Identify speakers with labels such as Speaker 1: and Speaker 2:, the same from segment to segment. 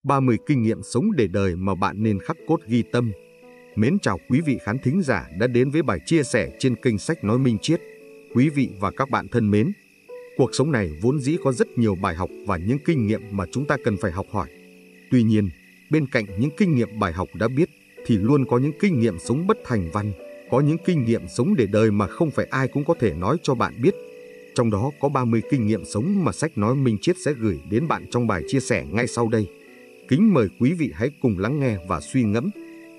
Speaker 1: 30 kinh nghiệm sống để đời mà bạn nên khắc cốt ghi tâm. Mến chào quý vị khán thính giả đã đến với bài chia sẻ trên kênh Sách Nói Minh Triết. Quý vị và các bạn thân mến, cuộc sống này vốn dĩ có rất nhiều bài học và những kinh nghiệm mà chúng ta cần phải học hỏi. Tuy nhiên, bên cạnh những kinh nghiệm bài học đã biết thì luôn có những kinh nghiệm sống bất thành văn, có những kinh nghiệm sống để đời mà không phải ai cũng có thể nói cho bạn biết. Trong đó có 30 kinh nghiệm sống mà Sách Nói Minh Triết sẽ gửi đến bạn trong bài chia sẻ ngay sau đây. Kính mời quý vị hãy cùng lắng nghe và suy ngẫm.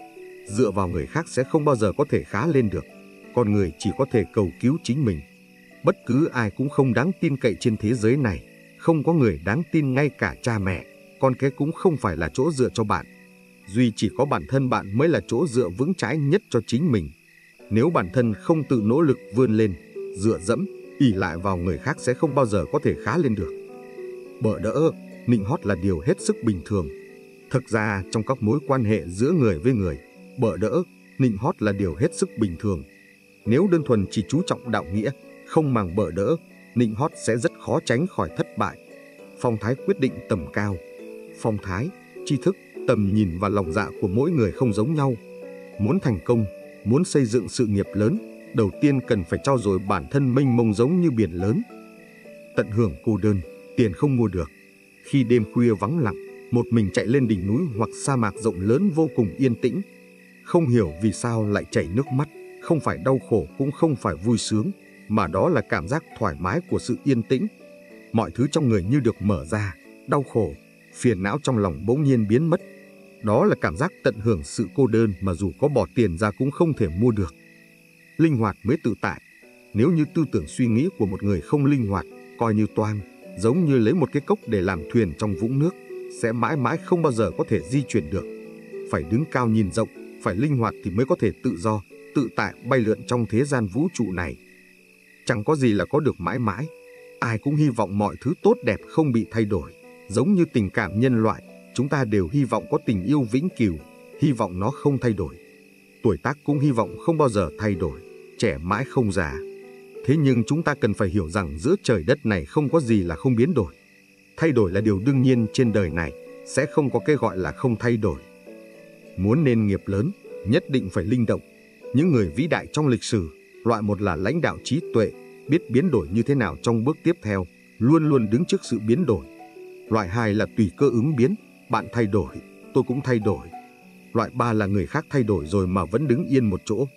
Speaker 1: Dựa vào người khác sẽ không bao giờ có thể khá lên được. Con người chỉ có thể cầu cứu chính mình. Bất cứ ai cũng không đáng tin cậy trên thế giới này. Không có người đáng tin, ngay cả cha mẹ, con cái cũng không phải là chỗ dựa cho bạn. Duy chỉ có bản thân bạn mới là chỗ dựa vững chãi nhất cho chính mình. Nếu bản thân không tự nỗ lực vươn lên, dựa dẫm, ỷ lại vào người khác sẽ không bao giờ có thể khá lên được. Bợ đỡ, nịnh hót là điều hết sức bình thường. Thực ra trong các mối quan hệ giữa người với người, bợ đỡ, nịnh hót là điều hết sức bình thường. Nếu đơn thuần chỉ chú trọng đạo nghĩa, không màng bợ đỡ, nịnh hót sẽ rất khó tránh khỏi thất bại. Phong thái quyết định tầm cao. Phong thái, tri thức, tầm nhìn và lòng dạ của mỗi người không giống nhau. Muốn thành công, muốn xây dựng sự nghiệp lớn, đầu tiên cần phải trau dồi bản thân mênh mông giống như biển lớn. Tận hưởng cô đơn, tiền không mua được. Khi đêm khuya vắng lặng, một mình chạy lên đỉnh núi hoặc sa mạc rộng lớn vô cùng yên tĩnh. Không hiểu vì sao lại chảy nước mắt, không phải đau khổ cũng không phải vui sướng, mà đó là cảm giác thoải mái của sự yên tĩnh. Mọi thứ trong người như được mở ra, đau khổ, phiền não trong lòng bỗng nhiên biến mất. Đó là cảm giác tận hưởng sự cô đơn mà dù có bỏ tiền ra cũng không thể mua được. Linh hoạt mới tự tại. Nếu như tư tưởng suy nghĩ của một người không linh hoạt, coi như toang, giống như lấy một cái cốc để làm thuyền trong vũng nước, sẽ mãi mãi không bao giờ có thể di chuyển được. Phải đứng cao nhìn rộng, phải linh hoạt thì mới có thể tự do, tự tại bay lượn trong thế gian vũ trụ này. Chẳng có gì là có được mãi mãi. Ai cũng hy vọng mọi thứ tốt đẹp không bị thay đổi. Giống như tình cảm nhân loại, chúng ta đều hy vọng có tình yêu vĩnh cửu, hy vọng nó không thay đổi. Tuổi tác cũng hy vọng không bao giờ thay đổi, trẻ mãi không già. Thế nhưng chúng ta cần phải hiểu rằng giữa trời đất này không có gì là không biến đổi. Thay đổi là điều đương nhiên trên đời này, sẽ không có cái gọi là không thay đổi. Muốn nên nghiệp lớn, nhất định phải linh động. Những người vĩ đại trong lịch sử, loại một là lãnh đạo trí tuệ, biết biến đổi như thế nào trong bước tiếp theo, luôn luôn đứng trước sự biến đổi. Loại hai là tùy cơ ứng biến, bạn thay đổi, tôi cũng thay đổi. Loại ba là người khác thay đổi rồi mà vẫn đứng yên một chỗ.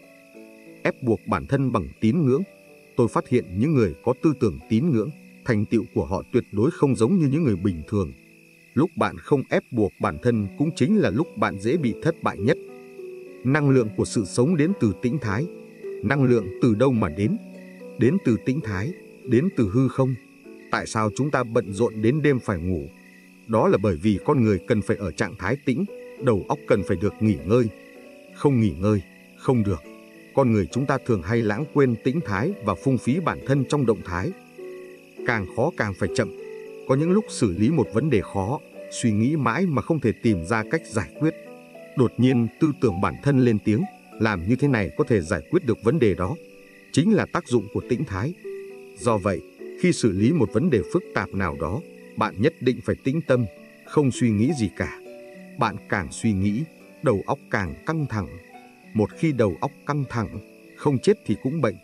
Speaker 1: Ép buộc bản thân bằng tín ngưỡng. Tôi phát hiện những người có tư tưởng tín ngưỡng, thành tựu của họ tuyệt đối không giống như những người bình thường. Lúc bạn không ép buộc bản thân cũng chính là lúc bạn dễ bị thất bại nhất. Năng lượng của sự sống đến từ tĩnh thái. Năng lượng từ đâu mà đến? Đến từ tĩnh thái, đến từ hư không. Tại sao chúng ta bận rộn đến đêm phải ngủ? Đó là bởi vì con người cần phải ở trạng thái tĩnh, đầu óc cần phải được nghỉ ngơi. Không nghỉ ngơi, không được. Con người chúng ta thường hay lãng quên tĩnh thái và phung phí bản thân trong động thái. Càng khó càng phải chậm. Có những lúc xử lý một vấn đề khó, suy nghĩ mãi mà không thể tìm ra cách giải quyết. Đột nhiên tư tưởng bản thân lên tiếng, làm như thế này có thể giải quyết được vấn đề đó. Chính là tác dụng của tĩnh thái. Do vậy, khi xử lý một vấn đề phức tạp nào đó, bạn nhất định phải tĩnh tâm, không suy nghĩ gì cả. Bạn càng suy nghĩ, đầu óc càng căng thẳng. Một khi đầu óc căng thẳng, không chết thì cũng bệnh.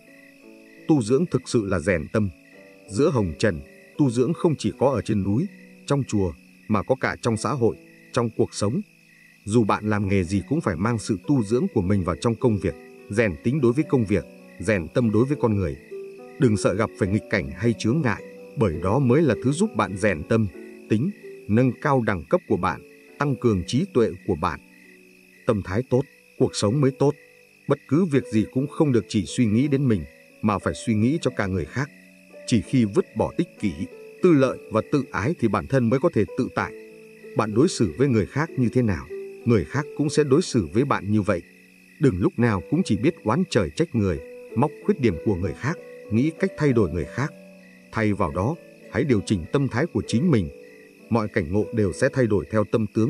Speaker 1: Tu dưỡng thực sự là rèn tâm. Giữa hồng trần, tu dưỡng không chỉ có ở trên núi, trong chùa, mà có cả trong xã hội, trong cuộc sống. Dù bạn làm nghề gì cũng phải mang sự tu dưỡng của mình vào trong công việc, rèn tính đối với công việc, rèn tâm đối với con người. Đừng sợ gặp phải nghịch cảnh hay chướng ngại, bởi đó mới là thứ giúp bạn rèn tâm, tính, nâng cao đẳng cấp của bạn, tăng cường trí tuệ của bạn. Tâm thái tốt, cuộc sống mới tốt. Bất cứ việc gì cũng không được chỉ suy nghĩ đến mình, mà phải suy nghĩ cho cả người khác. Chỉ khi vứt bỏ ích kỷ, tư lợi và tự ái thì bản thân mới có thể tự tại. Bạn đối xử với người khác như thế nào, người khác cũng sẽ đối xử với bạn như vậy. Đừng lúc nào cũng chỉ biết oán trời trách người, móc khuyết điểm của người khác, nghĩ cách thay đổi người khác. Thay vào đó, hãy điều chỉnh tâm thái của chính mình. Mọi cảnh ngộ đều sẽ thay đổi theo tâm tướng.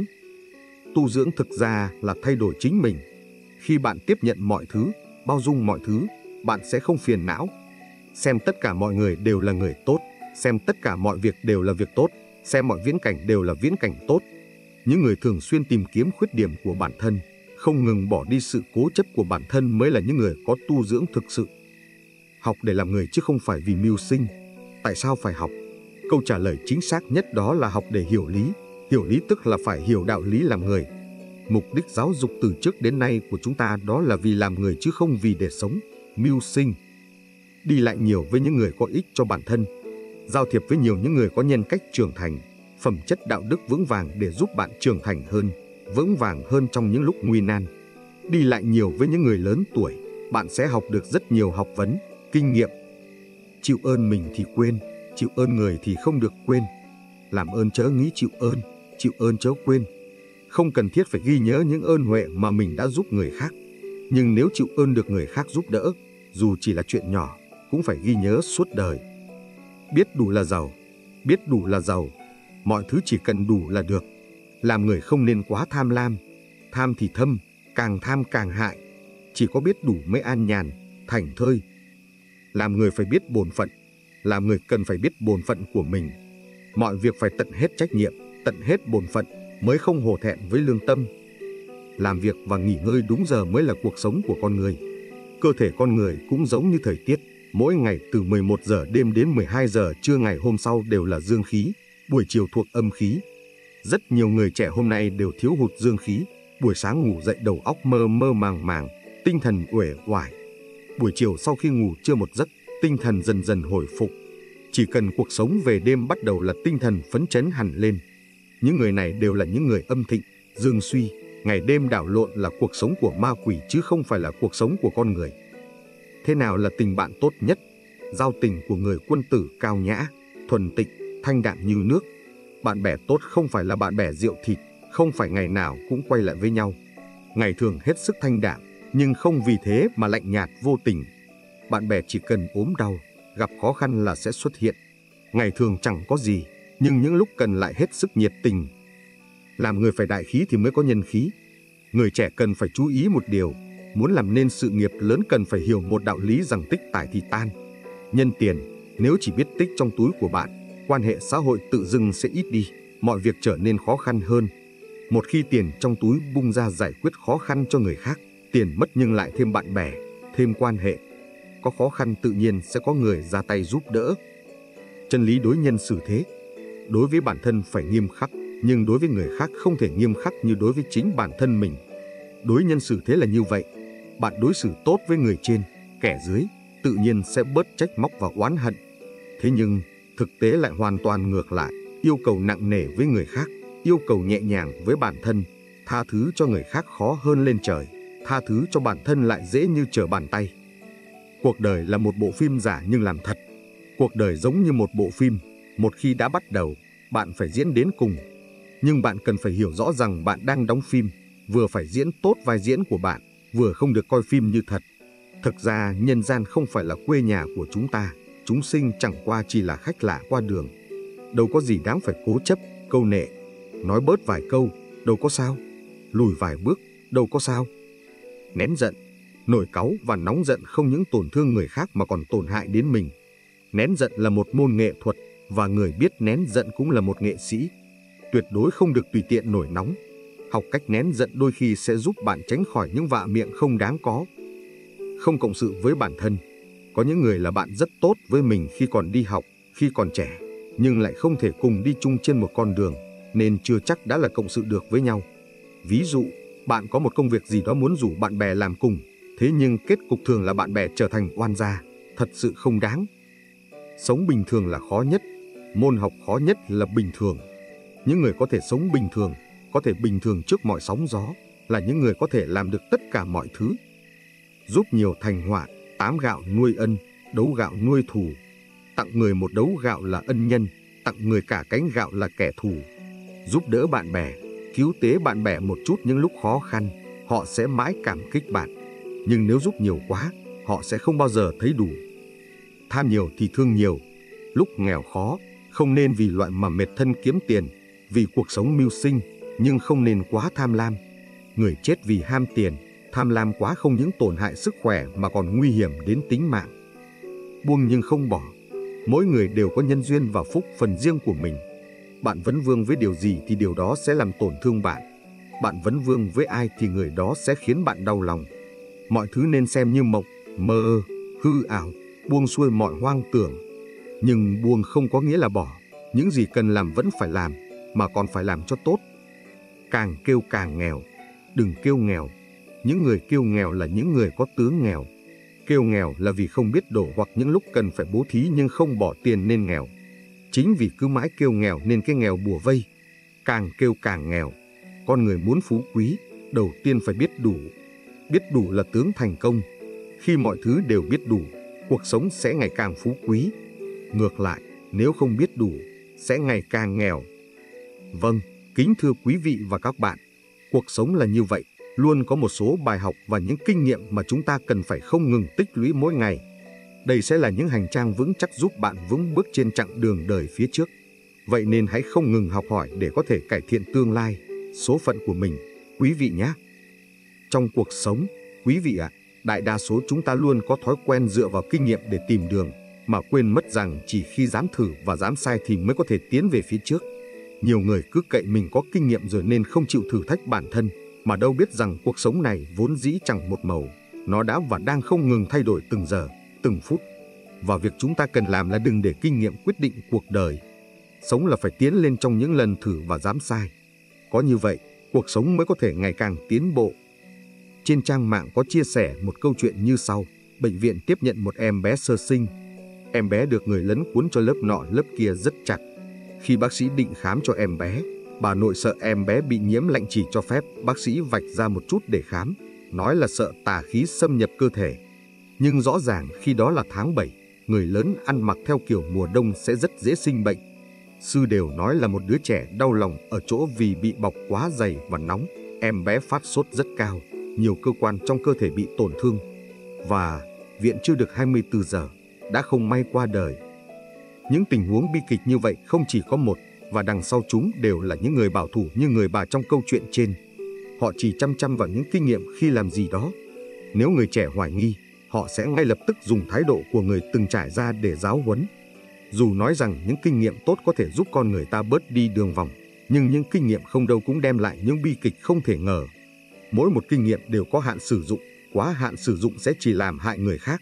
Speaker 1: Tu dưỡng thực ra là thay đổi chính mình. Khi bạn tiếp nhận mọi thứ, bao dung mọi thứ, bạn sẽ không phiền não. Xem tất cả mọi người đều là người tốt, xem tất cả mọi việc đều là việc tốt, xem mọi viễn cảnh đều là viễn cảnh tốt. Những người thường xuyên tìm kiếm khuyết điểm của bản thân, không ngừng bỏ đi sự cố chấp của bản thân mới là những người có tu dưỡng thực sự. Học để làm người chứ không phải vì mưu sinh. Tại sao phải học? Câu trả lời chính xác nhất đó là học để hiểu lý. Hiểu lý tức là phải hiểu đạo lý làm người. Mục đích giáo dục từ trước đến nay của chúng ta đó là vì làm người chứ không vì để sống, mưu sinh. Đi lại nhiều với những người có ích cho bản thân, giao thiệp với nhiều những người có nhân cách trưởng thành, phẩm chất đạo đức vững vàng để giúp bạn trưởng thành hơn, vững vàng hơn trong những lúc nguy nan. Đi lại nhiều với những người lớn tuổi, bạn sẽ học được rất nhiều học vấn, kinh nghiệm. Chịu ơn mình thì quên, chịu ơn người thì không được quên. Làm ơn chớ nghĩ chịu ơn chớ quên. Không cần thiết phải ghi nhớ những ơn huệ mà mình đã giúp người khác. Nhưng nếu chịu ơn được người khác giúp đỡ, dù chỉ là chuyện nhỏ, cũng phải ghi nhớ suốt đời. Biết đủ là giàu, biết đủ là giàu. Mọi thứ chỉ cần đủ là được. Làm người không nên quá tham lam. Tham thì thâm, càng tham càng hại. Chỉ có biết đủ mới an nhàn, thảnh thơi. Làm người phải biết bổn phận. Làm người cần phải biết bổn phận của mình. Mọi việc phải tận hết trách nhiệm, tận hết bổn phận mới không hổ thẹn với lương tâm. Làm việc và nghỉ ngơi đúng giờ mới là cuộc sống của con người. Cơ thể con người cũng giống như thời tiết. Mỗi ngày từ 11 giờ đêm đến 12 giờ trưa ngày hôm sau đều là dương khí, buổi chiều thuộc âm khí. Rất nhiều người trẻ hôm nay đều thiếu hụt dương khí. Buổi sáng ngủ dậy đầu óc mơ mơ màng màng, tinh thần uể oải. Buổi chiều sau khi ngủ trưa một giấc, tinh thần dần dần hồi phục. Chỉ cần cuộc sống về đêm bắt đầu là tinh thần phấn chấn hẳn lên. Những người này đều là những người âm thịnh, dương suy, ngày đêm đảo lộn là cuộc sống của ma quỷ chứ không phải là cuộc sống của con người. Thế nào là tình bạn tốt nhất? Giao tình của người quân tử cao nhã, thuần tịnh, thanh đạm như nước. Bạn bè tốt không phải là bạn bè rượu thịt, không phải ngày nào cũng quay lại với nhau. Ngày thường hết sức thanh đạm, nhưng không vì thế mà lạnh nhạt vô tình. Bạn bè chỉ cần ốm đau, gặp khó khăn là sẽ xuất hiện. Ngày thường chẳng có gì, nhưng những lúc cần lại hết sức nhiệt tình. Làm người phải đại khí thì mới có nhân khí. Người trẻ cần phải chú ý một điều, muốn làm nên sự nghiệp lớn cần phải hiểu một đạo lý rằng tích tài thì tan. Nhân tiền, nếu chỉ biết tích trong túi của bạn, quan hệ xã hội tự dưng sẽ ít đi, mọi việc trở nên khó khăn hơn. Một khi tiền trong túi bung ra giải quyết khó khăn cho người khác, tiền mất nhưng lại thêm bạn bè, thêm quan hệ. Có khó khăn tự nhiên sẽ có người ra tay giúp đỡ. Chân lý đối nhân xử thế. Đối với bản thân phải nghiêm khắc, nhưng đối với người khác không thể nghiêm khắc như đối với chính bản thân mình. Đối nhân xử thế là như vậy. Bạn đối xử tốt với người trên, kẻ dưới, tự nhiên sẽ bớt trách móc và oán hận. Thế nhưng, thực tế lại hoàn toàn ngược lại, yêu cầu nặng nề với người khác, yêu cầu nhẹ nhàng với bản thân, tha thứ cho người khác khó hơn lên trời, tha thứ cho bản thân lại dễ như trở bàn tay. Cuộc đời là một bộ phim giả nhưng làm thật. Cuộc đời giống như một bộ phim, một khi đã bắt đầu, bạn phải diễn đến cùng. Nhưng bạn cần phải hiểu rõ rằng bạn đang đóng phim, vừa phải diễn tốt vai diễn của bạn, vừa không được coi phim như thật. Thực ra nhân gian không phải là quê nhà của chúng ta, chúng sinh chẳng qua chỉ là khách lạ qua đường. Đâu có gì đáng phải cố chấp, câu nệ. Nói bớt vài câu, đâu có sao. Lùi vài bước, đâu có sao. Nén giận, nổi cáu và nóng giận không những tổn thương người khác mà còn tổn hại đến mình. Nén giận là một môn nghệ thuật và người biết nén giận cũng là một nghệ sĩ. Tuyệt đối không được tùy tiện nổi nóng. Học cách nén giận đôi khi sẽ giúp bạn tránh khỏi những vạ miệng không đáng có. Không cộng sự với bản thân. Có những người là bạn rất tốt với mình khi còn đi học, khi còn trẻ, nhưng lại không thể cùng đi chung trên một con đường, nên chưa chắc đã là cộng sự được với nhau. Ví dụ, bạn có một công việc gì đó muốn rủ bạn bè làm cùng, thế nhưng kết cục thường là bạn bè trở thành oan gia, thật sự không đáng. Sống bình thường là khó nhất, môn học khó nhất là bình thường. Những người có thể sống bình thường, có thể bình thường trước mọi sóng gió, là những người có thể làm được tất cả mọi thứ. Giúp nhiều thành họa, 8 gạo nuôi ân, đấu gạo nuôi thù. Tặng người một đấu gạo là ân nhân, tặng người cả cánh gạo là kẻ thù. Giúp đỡ bạn bè, cứu tế bạn bè một chút những lúc khó khăn, họ sẽ mãi cảm kích bạn. Nhưng nếu giúp nhiều quá, họ sẽ không bao giờ thấy đủ. Tham nhiều thì thương nhiều. Lúc nghèo khó, không nên vì loại mà mệt thân kiếm tiền, vì cuộc sống mưu sinh, nhưng không nên quá tham lam. Người chết vì ham tiền, tham lam quá không những tổn hại sức khỏe mà còn nguy hiểm đến tính mạng. Buông nhưng không bỏ. Mỗi người đều có nhân duyên và phúc phần riêng của mình. Bạn vấn vương với điều gì thì điều đó sẽ làm tổn thương bạn. Bạn vấn vương với ai thì người đó sẽ khiến bạn đau lòng. Mọi thứ nên xem như mộng, mơ, hư ảo, buông xuôi mọi hoang tưởng. Nhưng buông không có nghĩa là bỏ. Những gì cần làm vẫn phải làm, mà còn phải làm cho tốt. Càng kêu càng nghèo. Đừng kêu nghèo. Những người kêu nghèo là những người có tướng nghèo. Kêu nghèo là vì không biết đổ hoặc những lúc cần phải bố thí nhưng không bỏ tiền nên nghèo. Chính vì cứ mãi kêu nghèo nên cái nghèo bủa vây. Càng kêu càng nghèo. Con người muốn phú quý, đầu tiên phải biết đủ. Biết đủ là tướng thành công. Khi mọi thứ đều biết đủ, cuộc sống sẽ ngày càng phú quý. Ngược lại, nếu không biết đủ, sẽ ngày càng nghèo. Vâng, kính thưa quý vị và các bạn, cuộc sống là như vậy, luôn có một số bài học và những kinh nghiệm mà chúng ta cần phải không ngừng tích lũy mỗi ngày. Đây sẽ là những hành trang vững chắc giúp bạn vững bước trên chặng đường đời phía trước. Vậy nên hãy không ngừng học hỏi để có thể cải thiện tương lai, số phận của mình, quý vị nhé. Trong cuộc sống, quý vị ạ, đại đa số chúng ta luôn có thói quen dựa vào kinh nghiệm để tìm đường, mà quên mất rằng chỉ khi dám thử và dám sai thì mới có thể tiến về phía trước. Nhiều người cứ cậy mình có kinh nghiệm rồi nên không chịu thử thách bản thân, mà đâu biết rằng cuộc sống này vốn dĩ chẳng một màu, nó đã và đang không ngừng thay đổi từng giờ, từng phút. Và việc chúng ta cần làm là đừng để kinh nghiệm quyết định cuộc đời. Sống là phải tiến lên trong những lần thử và dám sai. Có như vậy, cuộc sống mới có thể ngày càng tiến bộ. Trên trang mạng có chia sẻ một câu chuyện như sau. Bệnh viện tiếp nhận một em bé sơ sinh. Em bé được người lớn cuốn cho lớp nọ lớp kia rất chặt. Khi bác sĩ định khám cho em bé, bà nội sợ em bé bị nhiễm lạnh chỉ cho phép bác sĩ vạch ra một chút để khám, nói là sợ tà khí xâm nhập cơ thể. Nhưng rõ ràng khi đó là tháng 7, người lớn ăn mặc theo kiểu mùa đông sẽ rất dễ sinh bệnh. Sư đều nói là một đứa trẻ đau lòng ở chỗ vì bị bọc quá dày và nóng, em bé phát sốt rất cao, nhiều cơ quan trong cơ thể bị tổn thương. Và viện chưa được 24 giờ, đã không may qua đời. Những tình huống bi kịch như vậy không chỉ có một, và đằng sau chúng đều là những người bảo thủ như người bà trong câu chuyện trên. Họ chỉ chăm vào những kinh nghiệm khi làm gì đó. Nếu người trẻ hoài nghi, họ sẽ ngay lập tức dùng thái độ của người từng trải ra để giáo huấn. Dù nói rằng những kinh nghiệm tốt có thể giúp con người ta bớt đi đường vòng, nhưng những kinh nghiệm không đâu cũng đem lại những bi kịch không thể ngờ. Mỗi một kinh nghiệm đều có hạn sử dụng, quá hạn sử dụng sẽ chỉ làm hại người khác.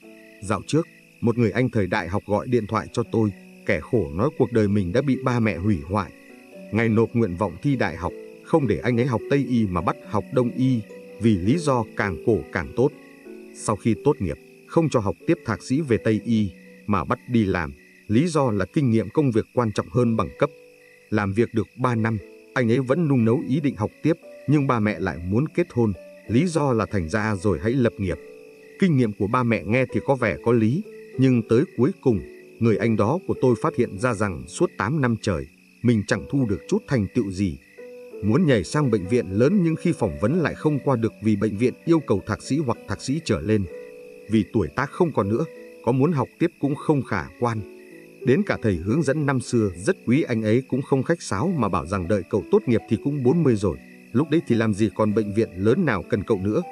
Speaker 1: Dạo trước, một người anh thời đại học gọi điện thoại cho tôi, kẻ khổ nói cuộc đời mình đã bị ba mẹ hủy hoại. Ngày nộp nguyện vọng thi đại học, không để anh ấy học Tây Y mà bắt học Đông Y, vì lý do càng cổ càng tốt. Sau khi tốt nghiệp, không cho học tiếp thạc sĩ về Tây Y, mà bắt đi làm, lý do là kinh nghiệm công việc quan trọng hơn bằng cấp. Làm việc được 3 năm, anh ấy vẫn nung nấu ý định học tiếp, nhưng ba mẹ lại muốn kết hôn, lý do là thành ra rồi hãy lập nghiệp. Kinh nghiệm của ba mẹ nghe thì có vẻ có lý, nhưng tới cuối cùng, người anh đó của tôi phát hiện ra rằng suốt 8 năm trời, mình chẳng thu được chút thành tựu gì. Muốn nhảy sang bệnh viện lớn nhưng khi phỏng vấn lại không qua được vì bệnh viện yêu cầu thạc sĩ hoặc thạc sĩ trở lên. Vì tuổi tác không còn nữa, có muốn học tiếp cũng không khả quan. Đến cả thầy hướng dẫn năm xưa rất quý anh ấy cũng không khách sáo mà bảo rằng đợi cậu tốt nghiệp thì cũng 40 rồi. Lúc đấy thì làm gì còn bệnh viện lớn nào cần cậu nữa.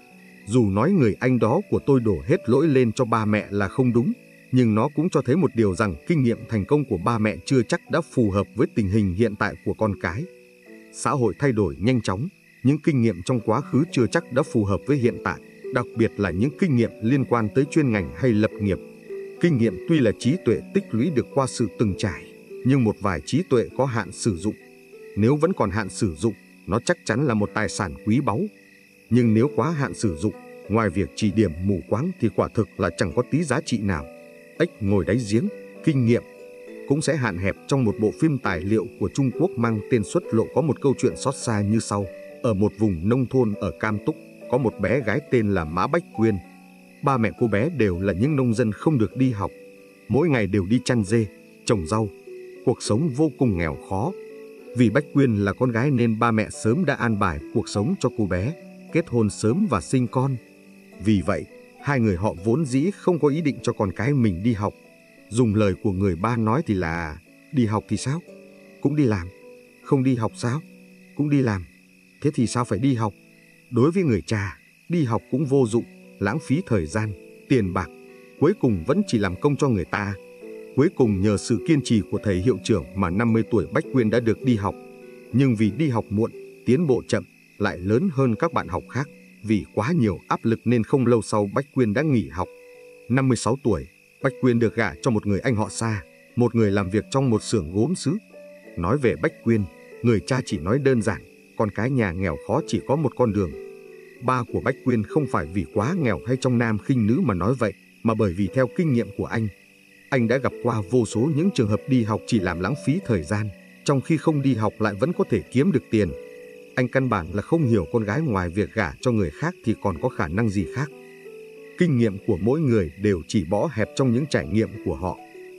Speaker 1: Dù nói người anh đó của tôi đổ hết lỗi lên cho ba mẹ là không đúng, nhưng nó cũng cho thấy một điều rằng kinh nghiệm thành công của ba mẹ chưa chắc đã phù hợp với tình hình hiện tại của con cái. Xã hội thay đổi nhanh chóng, những kinh nghiệm trong quá khứ chưa chắc đã phù hợp với hiện tại, đặc biệt là những kinh nghiệm liên quan tới chuyên ngành hay lập nghiệp. Kinh nghiệm tuy là trí tuệ tích lũy được qua sự từng trải, nhưng một vài trí tuệ có hạn sử dụng. Nếu vẫn còn hạn sử dụng, nó chắc chắn là một tài sản quý báu. Nhưng nếu quá hạn sử dụng, ngoài việc chỉ điểm mù quáng thì quả thực là chẳng có tí giá trị nào. Ếch ngồi đáy giếng, kinh nghiệm cũng sẽ hạn hẹp. Trong một bộ phim tài liệu của Trung Quốc mang tên Xuất Lộ có một câu chuyện xót xa như sau. Ở một vùng nông thôn ở Cam Túc, có một bé gái tên là Mã Bách Quyên. Ba mẹ cô bé đều là những nông dân không được đi học. Mỗi ngày đều đi chăn dê, trồng rau. Cuộc sống vô cùng nghèo khó. Vì Bách Quyên là con gái nên ba mẹ sớm đã an bài cuộc sống cho cô bé, kết hôn sớm và sinh con. Vì vậy, hai người họ vốn dĩ không có ý định cho con cái mình đi học. Dùng lời của người ba nói thì là đi học thì sao? Cũng đi làm. Không đi học sao? Cũng đi làm. Thế thì sao phải đi học? Đối với người cha, đi học cũng vô dụng, lãng phí thời gian, tiền bạc, cuối cùng vẫn chỉ làm công cho người ta. Cuối cùng nhờ sự kiên trì của thầy hiệu trưởng mà 50 tuổi Bách Quyên đã được đi học. Nhưng vì đi học muộn, tiến bộ chậm, lại lớn hơn các bạn học khác. Vì quá nhiều áp lực nên không lâu sau Bách Quyên đã nghỉ học. 56 tuổi, Bách Quyên được gả cho một người anh họ xa, một người làm việc trong một xưởng gốm sứ. Nói về Bách Quyên, người cha chỉ nói đơn giản, con cái nhà nghèo khó chỉ có một con đường. Ba của Bách Quyên không phải vì quá nghèo hay trọng nam khinh nữ mà nói vậy, mà bởi vì theo kinh nghiệm của anh đã gặp qua vô số những trường hợp đi học chỉ làm lãng phí thời gian, trong khi không đi học lại vẫn có thể kiếm được tiền. Anh căn bản là không hiểu con gái ngoài việc gả cho người khác thì còn có khả năng gì khác. Kinh nghiệm của mỗi người đều chỉ bó hẹp trong những trải nghiệm của họ.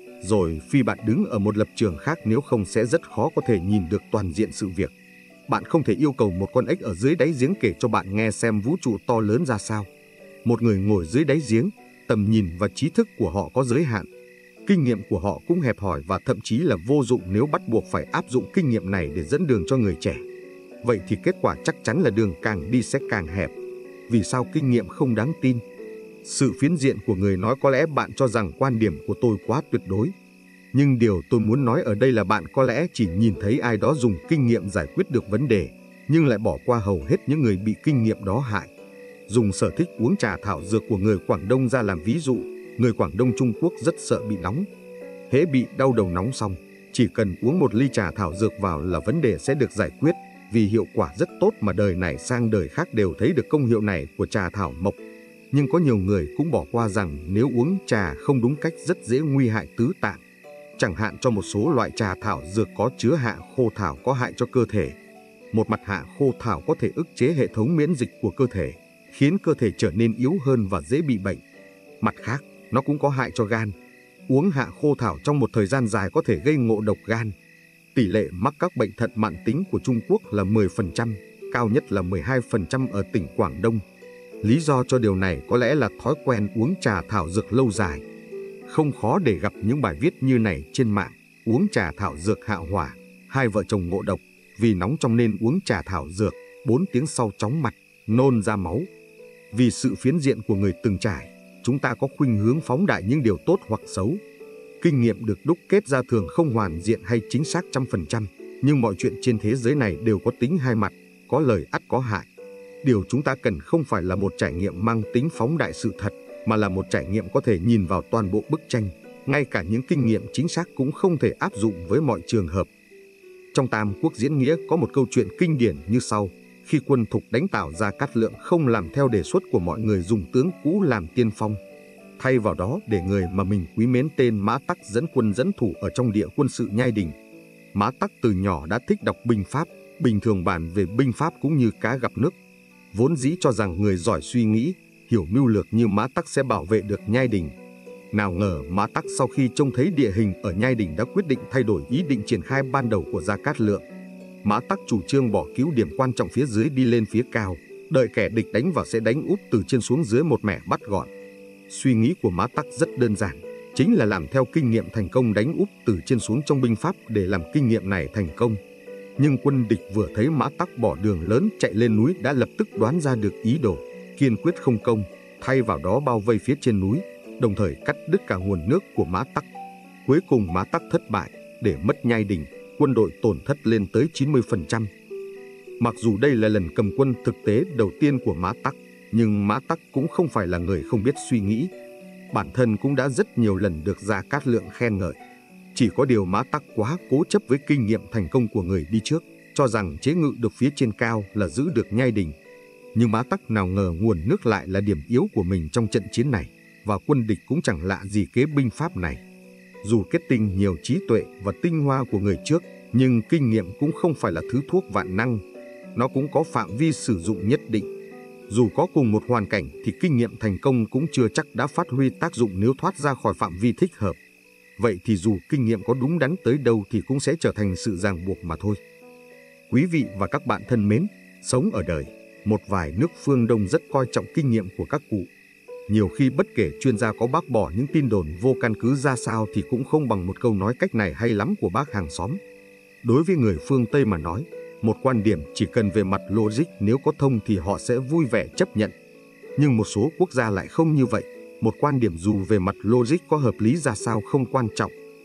Speaker 1: Rồi phi bạn đứng ở một lập trường khác, nếu không sẽ rất khó có thể nhìn được toàn diện sự việc. Bạn không thể yêu cầu một con ếch ở dưới đáy giếng kể cho bạn nghe xem vũ trụ to lớn ra sao. Một người ngồi dưới đáy giếng, tầm nhìn và trí thức của họ có giới hạn. Kinh nghiệm của họ cũng hẹp hòi và thậm chí là vô dụng nếu bắt buộc phải áp dụng kinh nghiệm này để dẫn đường cho người trẻ. Vậy thì kết quả chắc chắn là đường càng đi sẽ càng hẹp. Vì sao kinh nghiệm không đáng tin? Sự phiến diện của người nói có lẽ bạn cho rằng quan điểm của tôi quá tuyệt đối. Nhưng điều tôi muốn nói ở đây là bạn có lẽ chỉ nhìn thấy ai đó dùng kinh nghiệm giải quyết được vấn đề, nhưng lại bỏ qua hầu hết những người bị kinh nghiệm đó hại. Dùng sở thích uống trà thảo dược của người Quảng Đông ra làm ví dụ, người Quảng Đông Trung Quốc rất sợ bị nóng. Hễ bị đau đầu nóng xong, chỉ cần uống một ly trà thảo dược vào là vấn đề sẽ được giải quyết, vì hiệu quả rất tốt mà đời này sang đời khác đều thấy được công hiệu này của trà thảo mộc. Nhưng có nhiều người cũng bỏ qua rằng nếu uống trà không đúng cách rất dễ nguy hại tứ tạng. Chẳng hạn cho một số loại trà thảo dược có chứa hạ khô thảo có hại cho cơ thể. Một mặt hạ khô thảo có thể ức chế hệ thống miễn dịch của cơ thể, khiến cơ thể trở nên yếu hơn và dễ bị bệnh. Mặt khác, nó cũng có hại cho gan. Uống hạ khô thảo trong một thời gian dài có thể gây ngộ độc gan. Tỷ lệ mắc các bệnh thận mãn tính của Trung Quốc là 10%, cao nhất là 12% ở tỉnh Quảng Đông. Lý do cho điều này có lẽ là thói quen uống trà thảo dược lâu dài. Không khó để gặp những bài viết như này trên mạng: uống trà thảo dược hạ hỏa, hai vợ chồng ngộ độc, vì nóng trong nên uống trà thảo dược, 4 tiếng sau chóng mặt, nôn ra máu. Vì sự phiến diện của người từng trải, chúng ta có khuynh hướng phóng đại những điều tốt hoặc xấu. Kinh nghiệm được đúc kết ra thường không hoàn diện hay chính xác 100%, nhưng mọi chuyện trên thế giới này đều có tính hai mặt, có lợi ắt có hại. Điều chúng ta cần không phải là một trải nghiệm mang tính phóng đại sự thật, mà là một trải nghiệm có thể nhìn vào toàn bộ bức tranh. Ngay cả những kinh nghiệm chính xác cũng không thể áp dụng với mọi trường hợp. Trong Tam Quốc diễn nghĩa có một câu chuyện kinh điển như sau: khi quân Thục đánh Tào, Gia Cát Lượng không làm theo đề xuất của mọi người dùng tướng cũ làm tiên phong. Thay vào đó để người mà mình quý mến tên Mã Tắc dẫn quân dẫn thủ ở trong địa quân sự Nhai Đình. Mã Tắc từ nhỏ đã thích đọc binh pháp, bình thường bàn về binh pháp cũng như cá gặp nước. Vốn dĩ cho rằng người giỏi suy nghĩ, hiểu mưu lược như Mã Tắc sẽ bảo vệ được Nhai Đình. Nào ngờ Mã Tắc sau khi trông thấy địa hình ở Nhai Đình đã quyết định thay đổi ý định triển khai ban đầu của Gia Cát Lượng. Mã Tắc chủ trương bỏ cứu điểm quan trọng phía dưới đi lên phía cao, đợi kẻ địch đánh vào sẽ đánh úp từ trên xuống dưới một mẻ bắt gọn. Suy nghĩ của Mã Tắc rất đơn giản, chính là làm theo kinh nghiệm thành công đánh úp từ trên xuống trong binh pháp để làm kinh nghiệm này thành công. Nhưng quân địch vừa thấy Mã Tắc bỏ đường lớn chạy lên núi đã lập tức đoán ra được ý đồ, kiên quyết không công, thay vào đó bao vây phía trên núi, đồng thời cắt đứt cả nguồn nước của Mã Tắc. Cuối cùng Mã Tắc thất bại, để mất Nhai Đình, quân đội tổn thất lên tới 90%. Mặc dù đây là lần cầm quân thực tế đầu tiên của Mã Tắc, nhưng Mã Tắc cũng không phải là người không biết suy nghĩ. Bản thân cũng đã rất nhiều lần được Gia Cát Lượng khen ngợi. Chỉ có điều Mã Tắc quá cố chấp với kinh nghiệm thành công của người đi trước, cho rằng chế ngự được phía trên cao là giữ được Nhai Đình. Nhưng Mã Tắc nào ngờ nguồn nước lại là điểm yếu của mình trong trận chiến này, và quân địch cũng chẳng lạ gì kế binh pháp này. Dù kết tinh nhiều trí tuệ và tinh hoa của người trước, nhưng kinh nghiệm cũng không phải là thứ thuốc vạn năng. Nó cũng có phạm vi sử dụng nhất định. Dù có cùng một hoàn cảnh thì kinh nghiệm thành công cũng chưa chắc đã phát huy tác dụng nếu thoát ra khỏi phạm vi thích hợp. Vậy thì dù kinh nghiệm có đúng đắn tới đâu thì cũng sẽ trở thành sự ràng buộc mà thôi. Quý vị và các bạn thân mến, sống ở đời, một vài nước phương Đông rất coi trọng kinh nghiệm của các cụ. Nhiều khi bất kể chuyên gia có bác bỏ những tin đồn vô căn cứ ra sao thì cũng không bằng một câu nói cách này hay lắm của bác hàng xóm. Đối với người phương Tây mà nói, một quan điểm chỉ cần về mặt logic nếu có thông thì họ sẽ vui vẻ chấp nhận. Nhưng một số quốc gia lại không như vậy. Một quan điểm dù về mặt logic có hợp lý ra sao không quan trọng,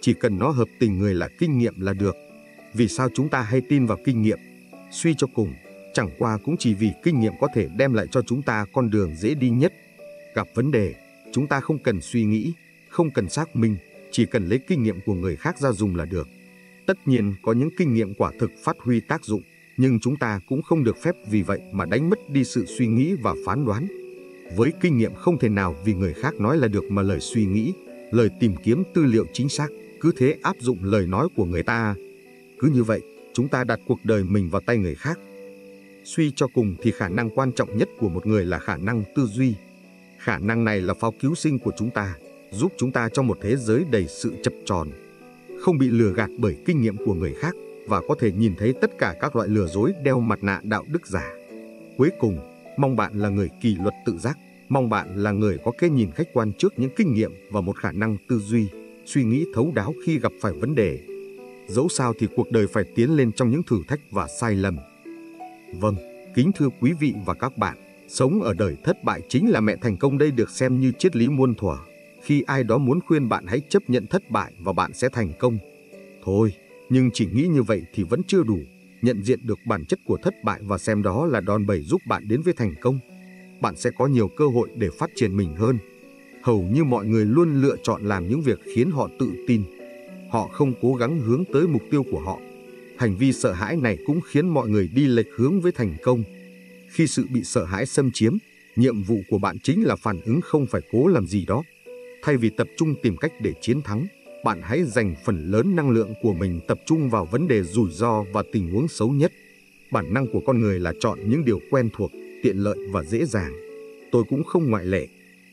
Speaker 1: chỉ cần nó hợp tình người là kinh nghiệm là được. Vì sao chúng ta hay tin vào kinh nghiệm? Suy cho cùng, chẳng qua cũng chỉ vì kinh nghiệm có thể đem lại cho chúng ta con đường dễ đi nhất. Gặp vấn đề, chúng ta không cần suy nghĩ, không cần xác minh, chỉ cần lấy kinh nghiệm của người khác ra dùng là được. Tất nhiên có những kinh nghiệm quả thực phát huy tác dụng, nhưng chúng ta cũng không được phép vì vậy mà đánh mất đi sự suy nghĩ và phán đoán. Với kinh nghiệm không thể nào vì người khác nói là được mà lời suy nghĩ, lời tìm kiếm tư liệu chính xác, cứ thế áp dụng lời nói của người ta. Cứ như vậy, chúng ta đặt cuộc đời mình vào tay người khác. Suy cho cùng thì khả năng quan trọng nhất của một người là khả năng tư duy. Khả năng này là phao cứu sinh của chúng ta, giúp chúng ta trong một thế giới đầy sự chập chờn, không bị lừa gạt bởi kinh nghiệm của người khác và có thể nhìn thấy tất cả các loại lừa dối đeo mặt nạ đạo đức giả. Cuối cùng, mong bạn là người kỷ luật tự giác, mong bạn là người có cái nhìn khách quan trước những kinh nghiệm và một khả năng tư duy, suy nghĩ thấu đáo khi gặp phải vấn đề. Dẫu sao thì cuộc đời phải tiến lên trong những thử thách và sai lầm. Vâng, kính thưa quý vị và các bạn, sống ở đời thất bại chính là mẹ thành công, đây được xem như triết lý muôn thuở. Khi ai đó muốn khuyên bạn hãy chấp nhận thất bại và bạn sẽ thành công. Thôi, nhưng chỉ nghĩ như vậy thì vẫn chưa đủ. Nhận diện được bản chất của thất bại và xem đó là đòn bẩy giúp bạn đến với thành công. Bạn sẽ có nhiều cơ hội để phát triển mình hơn. Hầu như mọi người luôn lựa chọn làm những việc khiến họ tự tin. Họ không cố gắng hướng tới mục tiêu của họ. Hành vi sợ hãi này cũng khiến mọi người đi lệch hướng với thành công. Khi sự bị sợ hãi xâm chiếm, nhiệm vụ của bạn chính là phản ứng, không phải cố làm gì đó. Thay vì tập trung tìm cách để chiến thắng, bạn hãy dành phần lớn năng lượng của mình tập trung vào vấn đề rủi ro và tình huống xấu nhất. Bản năng của con người là chọn những điều quen thuộc, tiện lợi và dễ dàng. Tôi cũng không ngoại lệ.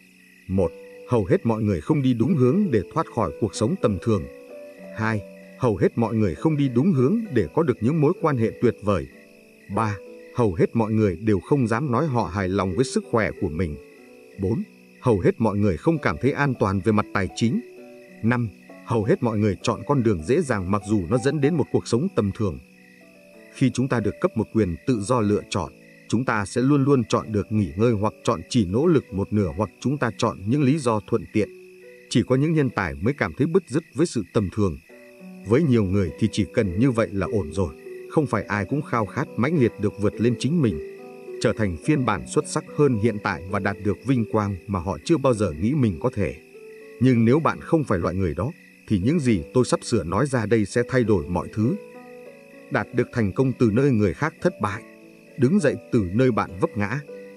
Speaker 1: 1. Hầu hết mọi người không đi đúng hướng để thoát khỏi cuộc sống tầm thường. 2. Hầu hết mọi người không đi đúng hướng để có được những mối quan hệ tuyệt vời. 3. Hầu hết mọi người đều không dám nói họ hài lòng với sức khỏe của mình. 4. Hầu hết mọi người không cảm thấy an toàn về mặt tài chính. 5. Hầu hết mọi người chọn con đường dễ dàng mặc dù nó dẫn đến một cuộc sống tầm thường. Khi chúng ta được cấp một quyền tự do lựa chọn, chúng ta sẽ luôn luôn chọn được nghỉ ngơi hoặc chọn chỉ nỗ lực một nửa, hoặc chúng ta chọn những lý do thuận tiện. Chỉ có những nhân tài mới cảm thấy bứt rứt với sự tầm thường. Với nhiều người thì chỉ cần như vậy là ổn rồi. Không phải ai cũng khao khát mãnh liệt được vượt lên chính mình, trở thành phiên bản xuất sắc hơn hiện tại và đạt được vinh quang mà họ chưa bao giờ nghĩ mình có thể. Nhưng nếu bạn không phải loại người đó, thì những gì tôi sắp sửa nói ra đây sẽ thay đổi mọi thứ. Đạt được thành công từ nơi người khác thất bại, đứng dậy từ nơi bạn vấp ngã.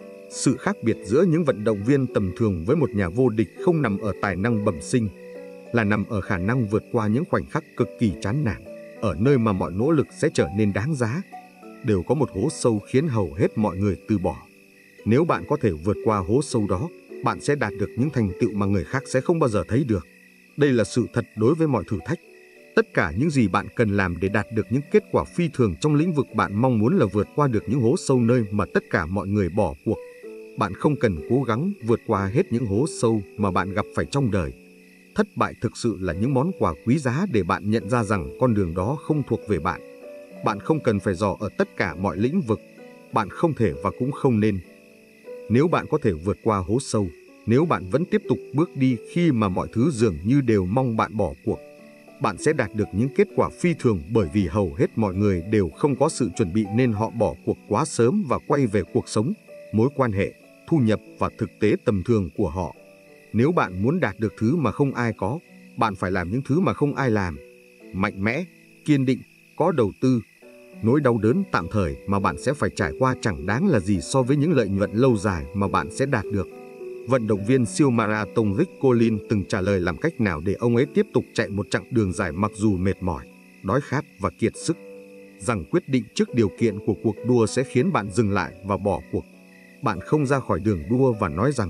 Speaker 1: Sự khác biệt giữa những vận động viên tầm thường với một nhà vô địch không nằm ở tài năng bẩm sinh, là nằm ở khả năng vượt qua những khoảnh khắc cực kỳ chán nản, ở nơi mà mọi nỗ lực sẽ trở nên đáng giá. Đều có một hố sâu khiến hầu hết mọi người từ bỏ. Nếu bạn có thể vượt qua hố sâu đó, bạn sẽ đạt được những thành tựu mà người khác sẽ không bao giờ thấy được. Đây là sự thật đối với mọi thử thách. Tất cả những gì bạn cần làm để đạt được những kết quả phi thường trong lĩnh vực bạn mong muốn là vượt qua được những hố sâu nơi mà tất cả mọi người bỏ cuộc. Bạn không cần cố gắng vượt qua hết những hố sâu mà bạn gặp phải trong đời. Thất bại thực sự là những món quà quý giá để bạn nhận ra rằng con đường đó không thuộc về bạn. Bạn không cần phải dò ở tất cả mọi lĩnh vực. Bạn không thể và cũng không nên. Nếu bạn có thể vượt qua hố sâu, nếu bạn vẫn tiếp tục bước đi khi mà mọi thứ dường như đều mong bạn bỏ cuộc, bạn sẽ đạt được những kết quả phi thường, bởi vì hầu hết mọi người đều không có sự chuẩn bị nên họ bỏ cuộc quá sớm và quay về cuộc sống, mối quan hệ, thu nhập và thực tế tầm thường của họ. Nếu bạn muốn đạt được thứ mà không ai có, bạn phải làm những thứ mà không ai làm. Mạnh mẽ, kiên định, có đầu tư. Nỗi đau đớn tạm thời mà bạn sẽ phải trải qua chẳng đáng là gì so với những lợi nhuận lâu dài mà bạn sẽ đạt được. Vận động viên siêu marathon Rick Collins từng trả lời làm cách nào để ông ấy tiếp tục chạy một chặng đường dài mặc dù mệt mỏi, đói khát và kiệt sức, rằng quyết định trước điều kiện của cuộc đua sẽ khiến bạn dừng lại và bỏ cuộc. Bạn không ra khỏi đường đua và nói rằng,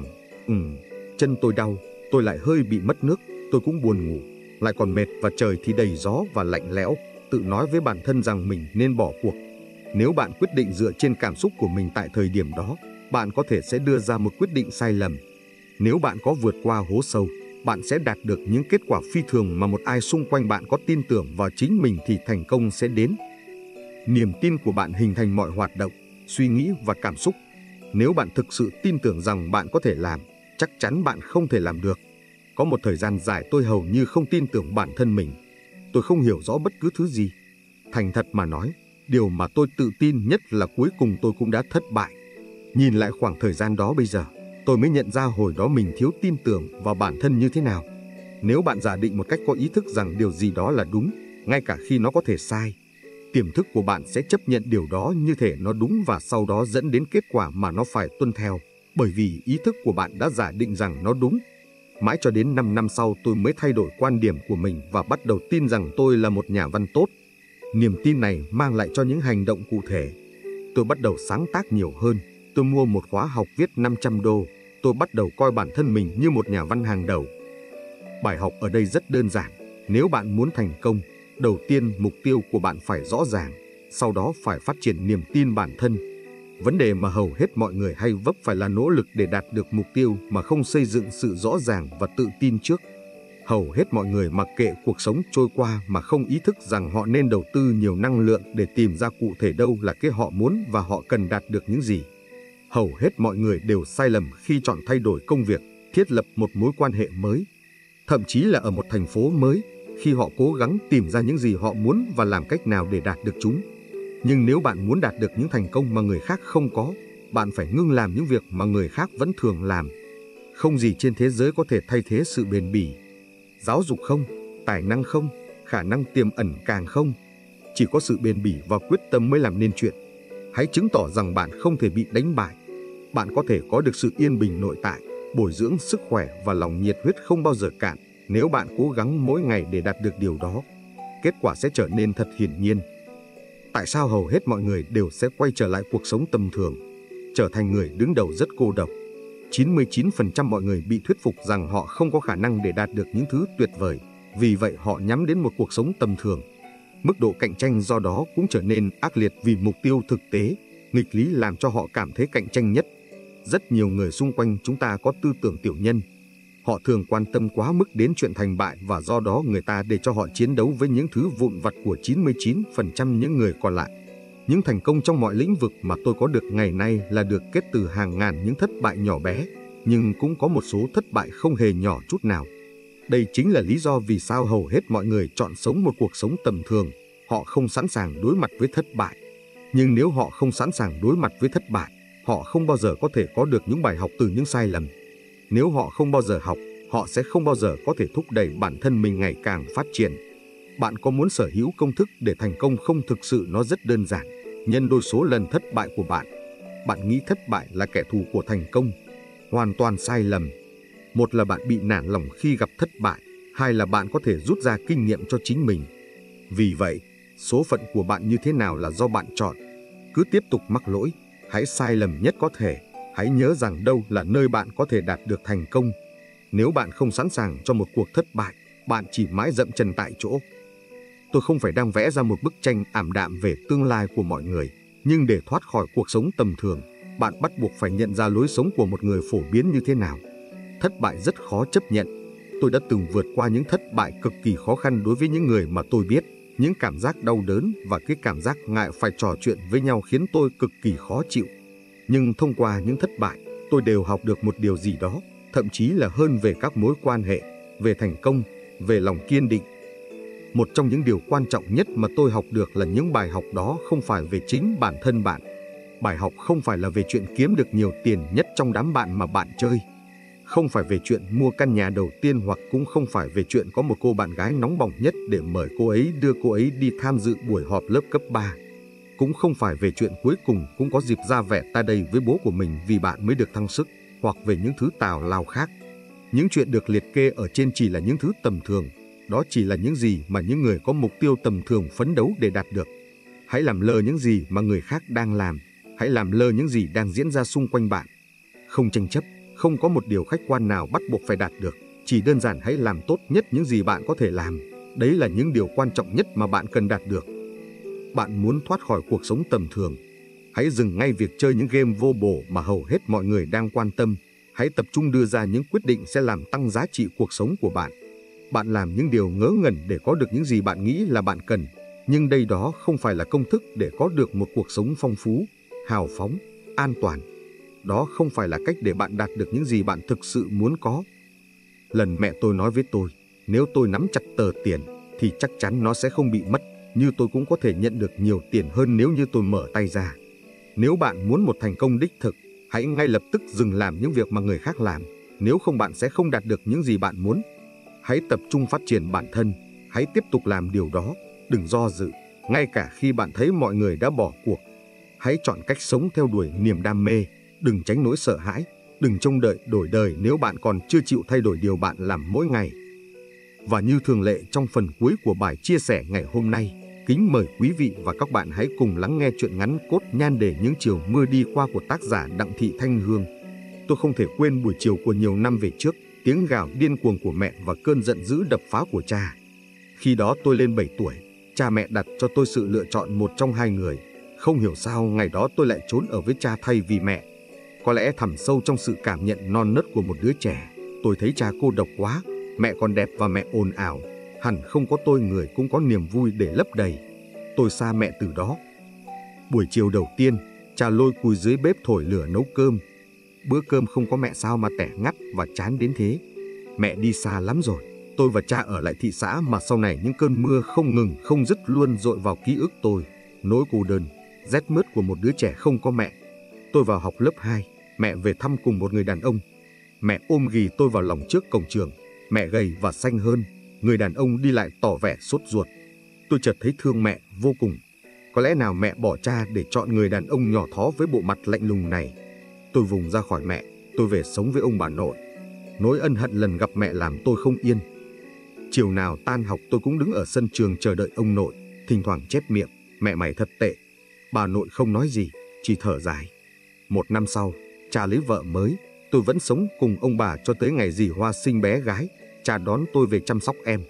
Speaker 1: chân tôi đau, tôi lại hơi bị mất nước, tôi cũng buồn ngủ, lại còn mệt và trời thì đầy gió và lạnh lẽo, tự nói với bản thân rằng mình nên bỏ cuộc. Nếu bạn quyết định dựa trên cảm xúc của mình tại thời điểm đó, bạn có thể sẽ đưa ra một quyết định sai lầm. Nếu bạn có vượt qua hố sâu, bạn sẽ đạt được những kết quả phi thường mà một ai xung quanh bạn có tin tưởng vào chính mình thì thành công sẽ đến. Niềm tin của bạn hình thành mọi hoạt động, suy nghĩ và cảm xúc. Nếu bạn thực sự tin tưởng rằng bạn có thể làm, chắc chắn bạn không thể làm được. Có một thời gian dài tôi hầu như không tin tưởng bản thân mình. Tôi không hiểu rõ bất cứ thứ gì. Thành thật mà nói, điều mà tôi tự tin nhất là cuối cùng tôi cũng đã thất bại. Nhìn lại khoảng thời gian đó bây giờ, tôi mới nhận ra hồi đó mình thiếu tin tưởng vào bản thân như thế nào. Nếu bạn giả định một cách có ý thức rằng điều gì đó là đúng, ngay cả khi nó có thể sai, tiềm thức của bạn sẽ chấp nhận điều đó như thể nó đúng và sau đó dẫn đến kết quả mà nó phải tuân theo, bởi vì ý thức của bạn đã giả định rằng nó đúng. Mãi cho đến 5 năm sau tôi mới thay đổi quan điểm của mình và bắt đầu tin rằng tôi là một nhà văn tốt. Niềm tin này mang lại cho những hành động cụ thể. Tôi bắt đầu sáng tác nhiều hơn. Tôi mua một khóa học viết 500 đô. Tôi bắt đầu coi bản thân mình như một nhà văn hàng đầu. Bài học ở đây rất đơn giản. Nếu bạn muốn thành công, đầu tiên mục tiêu của bạn phải rõ ràng, sau đó phải phát triển niềm tin bản thân. Vấn đề mà hầu hết mọi người hay vấp phải là nỗ lực để đạt được mục tiêu mà không xây dựng sự rõ ràng và tự tin trước. Hầu hết mọi người mặc kệ cuộc sống trôi qua mà không ý thức rằng họ nên đầu tư nhiều năng lượng để tìm ra cụ thể đâu là cái họ muốn và họ cần đạt được những gì. Hầu hết mọi người đều sai lầm khi chọn thay đổi công việc, thiết lập một mối quan hệ mới, thậm chí là ở một thành phố mới, khi họ cố gắng tìm ra những gì họ muốn và làm cách nào để đạt được chúng. Nhưng nếu bạn muốn đạt được những thành công mà người khác không có, bạn phải ngưng làm những việc mà người khác vẫn thường làm. Không gì trên thế giới có thể thay thế sự bền bỉ. Giáo dục không, tài năng không, khả năng tiềm ẩn càng không. Chỉ có sự bền bỉ và quyết tâm mới làm nên chuyện. Hãy chứng tỏ rằng bạn không thể bị đánh bại. Bạn có thể có được sự yên bình nội tại, bồi dưỡng sức khỏe và lòng nhiệt huyết không bao giờ cạn nếu bạn cố gắng mỗi ngày để đạt được điều đó. Kết quả sẽ trở nên thật hiển nhiên. Tại sao hầu hết mọi người đều sẽ quay trở lại cuộc sống tầm thường, trở thành người đứng đầu rất cô độc? 99% mọi người bị thuyết phục rằng họ không có khả năng để đạt được những thứ tuyệt vời, vì vậy họ nhắm đến một cuộc sống tầm thường. Mức độ cạnh tranh do đó cũng trở nên ác liệt vì mục tiêu thực tế, nghịch lý làm cho họ cảm thấy cạnh tranh nhất. Rất nhiều người xung quanh chúng ta có tư tưởng tiểu nhân. Họ thường quan tâm quá mức đến chuyện thành bại và do đó người ta để cho họ chiến đấu với những thứ vụn vặt của 99% những người còn lại. Những thành công trong mọi lĩnh vực mà tôi có được ngày nay là được kết từ hàng ngàn những thất bại nhỏ bé, nhưng cũng có một số thất bại không hề nhỏ chút nào. Đây chính là lý do vì sao hầu hết mọi người chọn sống một cuộc sống tầm thường. Họ không sẵn sàng đối mặt với thất bại. Nhưng nếu họ không sẵn sàng đối mặt với thất bại, họ không bao giờ có thể có được những bài học từ những sai lầm. Nếu họ không bao giờ học, họ sẽ không bao giờ có thể thúc đẩy bản thân mình ngày càng phát triển. Bạn có muốn sở hữu công thức để thành công không? Thực sự nó rất đơn giản. Nhân đôi số lần thất bại của bạn. Bạn nghĩ thất bại là kẻ thù của thành công. Hoàn toàn sai lầm. Một là bạn bị nản lòng khi gặp thất bại, hai là bạn có thể rút ra kinh nghiệm cho chính mình. Vì vậy, số phận của bạn như thế nào là do bạn chọn. Cứ tiếp tục mắc lỗi, hãy sai lầm nhất có thể. Hãy nhớ rằng đâu là nơi bạn có thể đạt được thành công. Nếu bạn không sẵn sàng cho một cuộc thất bại, bạn chỉ mãi dậm chân tại chỗ. Tôi không phải đang vẽ ra một bức tranh ảm đạm về tương lai của mọi người, nhưng để thoát khỏi cuộc sống tầm thường, bạn bắt buộc phải nhận ra lối sống của một người phổ biến như thế nào. Thất bại rất khó chấp nhận. Tôi đã từng vượt qua những thất bại cực kỳ khó khăn đối với những người mà tôi biết. Những cảm giác đau đớn và cái cảm giác ngại phải trò chuyện với nhau khiến tôi cực kỳ khó chịu. Nhưng thông qua những thất bại, tôi đều học được một điều gì đó, thậm chí là hơn về các mối quan hệ, về thành công, về lòng kiên định. Một trong những điều quan trọng nhất mà tôi học được là những bài học đó không phải về chính bản thân bạn. Bài học không phải là về chuyện kiếm được nhiều tiền nhất trong đám bạn mà bạn chơi. Không phải về chuyện mua căn nhà đầu tiên hoặc cũng không phải về chuyện có một cô bạn gái nóng bỏng nhất để mời cô ấy đưa cô ấy đi tham dự buổi họp lớp cấp 3. Cũng không phải về chuyện cuối cùng cũng có dịp ra vẻ ta đây với bố của mình vì bạn mới được thăng chức, hoặc về những thứ tào lao khác. Những chuyện được liệt kê ở trên chỉ là những thứ tầm thường. Đó chỉ là những gì mà những người có mục tiêu tầm thường phấn đấu để đạt được. Hãy làm lơ những gì mà người khác đang làm. Hãy làm lơ những gì đang diễn ra xung quanh bạn. Không tranh chấp, không có một điều khách quan nào bắt buộc phải đạt được. Chỉ đơn giản hãy làm tốt nhất những gì bạn có thể làm. Đấy là những điều quan trọng nhất mà bạn cần đạt được. Bạn muốn thoát khỏi cuộc sống tầm thường, hãy dừng ngay việc chơi những game vô bổ mà hầu hết mọi người đang quan tâm. Hãy tập trung đưa ra những quyết định sẽ làm tăng giá trị cuộc sống của bạn. Bạn làm những điều ngớ ngẩn để có được những gì bạn nghĩ là bạn cần. Nhưng đây đó không phải là công thức để có được một cuộc sống phong phú, hào phóng, an toàn. Đó không phải là cách để bạn đạt được những gì bạn thực sự muốn có. Lần mẹ tôi nói với tôi, nếu tôi nắm chặt tờ tiền thì chắc chắn nó sẽ không bị mất, như tôi cũng có thể nhận được nhiều tiền hơn nếu như tôi mở tay ra. Nếu bạn muốn một thành công đích thực, hãy ngay lập tức dừng làm những việc mà người khác làm, nếu không bạn sẽ không đạt được những gì bạn muốn. Hãy tập trung phát triển bản thân, hãy tiếp tục làm điều đó, đừng do dự, ngay cả khi bạn thấy mọi người đã bỏ cuộc. Hãy chọn cách sống theo đuổi niềm đam mê, đừng tránh nỗi sợ hãi, đừng trông đợi đổi đời nếu bạn còn chưa chịu thay đổi điều bạn làm mỗi ngày. Và như thường lệ trong phần cuối của bài chia sẻ ngày hôm nay, kính mời quý vị và các bạn hãy cùng lắng nghe truyện ngắn Cốt Nhan để những chiều mưa đi qua của tác giả Đặng Thị Thanh Hương. Tôi không thể quên buổi chiều của nhiều năm về trước, tiếng gào điên cuồng của mẹ và cơn giận dữ đập phá của cha. Khi đó tôi lên 7 tuổi, cha mẹ đặt cho tôi sự lựa chọn một trong hai người. Không hiểu sao ngày đó tôi lại trốn ở với cha thay vì mẹ. Có lẽ thẳm sâu trong sự cảm nhận non nớt của một đứa trẻ, tôi thấy cha cô độc quá, mẹ còn đẹp và mẹ ồn ào, hẳn không có tôi người cũng có niềm vui để lấp đầy. Tôi xa mẹ từ đó. Buổi chiều đầu tiên, cha lôi cùi dưới bếp thổi lửa nấu cơm. Bữa cơm không có mẹ sao mà tẻ ngắt và chán đến thế. Mẹ đi xa lắm rồi, tôi và cha ở lại thị xã mà sau này những cơn mưa không ngừng không dứt luôn dội vào ký ức tôi. Nỗi cô đơn, rét mướt của một đứa trẻ không có mẹ. Tôi vào học lớp 2, mẹ về thăm cùng một người đàn ông. Mẹ ôm ghì tôi vào lòng trước cổng trường. Mẹ gầy và xanh hơn, người đàn ông đi lại tỏ vẻ sốt ruột. Tôi chợt thấy thương mẹ vô cùng. Có lẽ nào mẹ bỏ cha để chọn người đàn ông nhỏ thó với bộ mặt lạnh lùng này. Tôi vùng ra khỏi mẹ, tôi về sống với ông bà nội. Nỗi ân hận lần gặp mẹ làm tôi không yên. Chiều nào tan học tôi cũng đứng ở sân trường chờ đợi ông nội, thỉnh thoảng chép miệng, mẹ mày thật tệ. Bà nội không nói gì, chỉ thở dài. Một năm sau, cha lấy vợ mới, tôi vẫn sống cùng ông bà cho tới ngày dì Hoa sinh bé gái, cha đón tôi về chăm sóc em.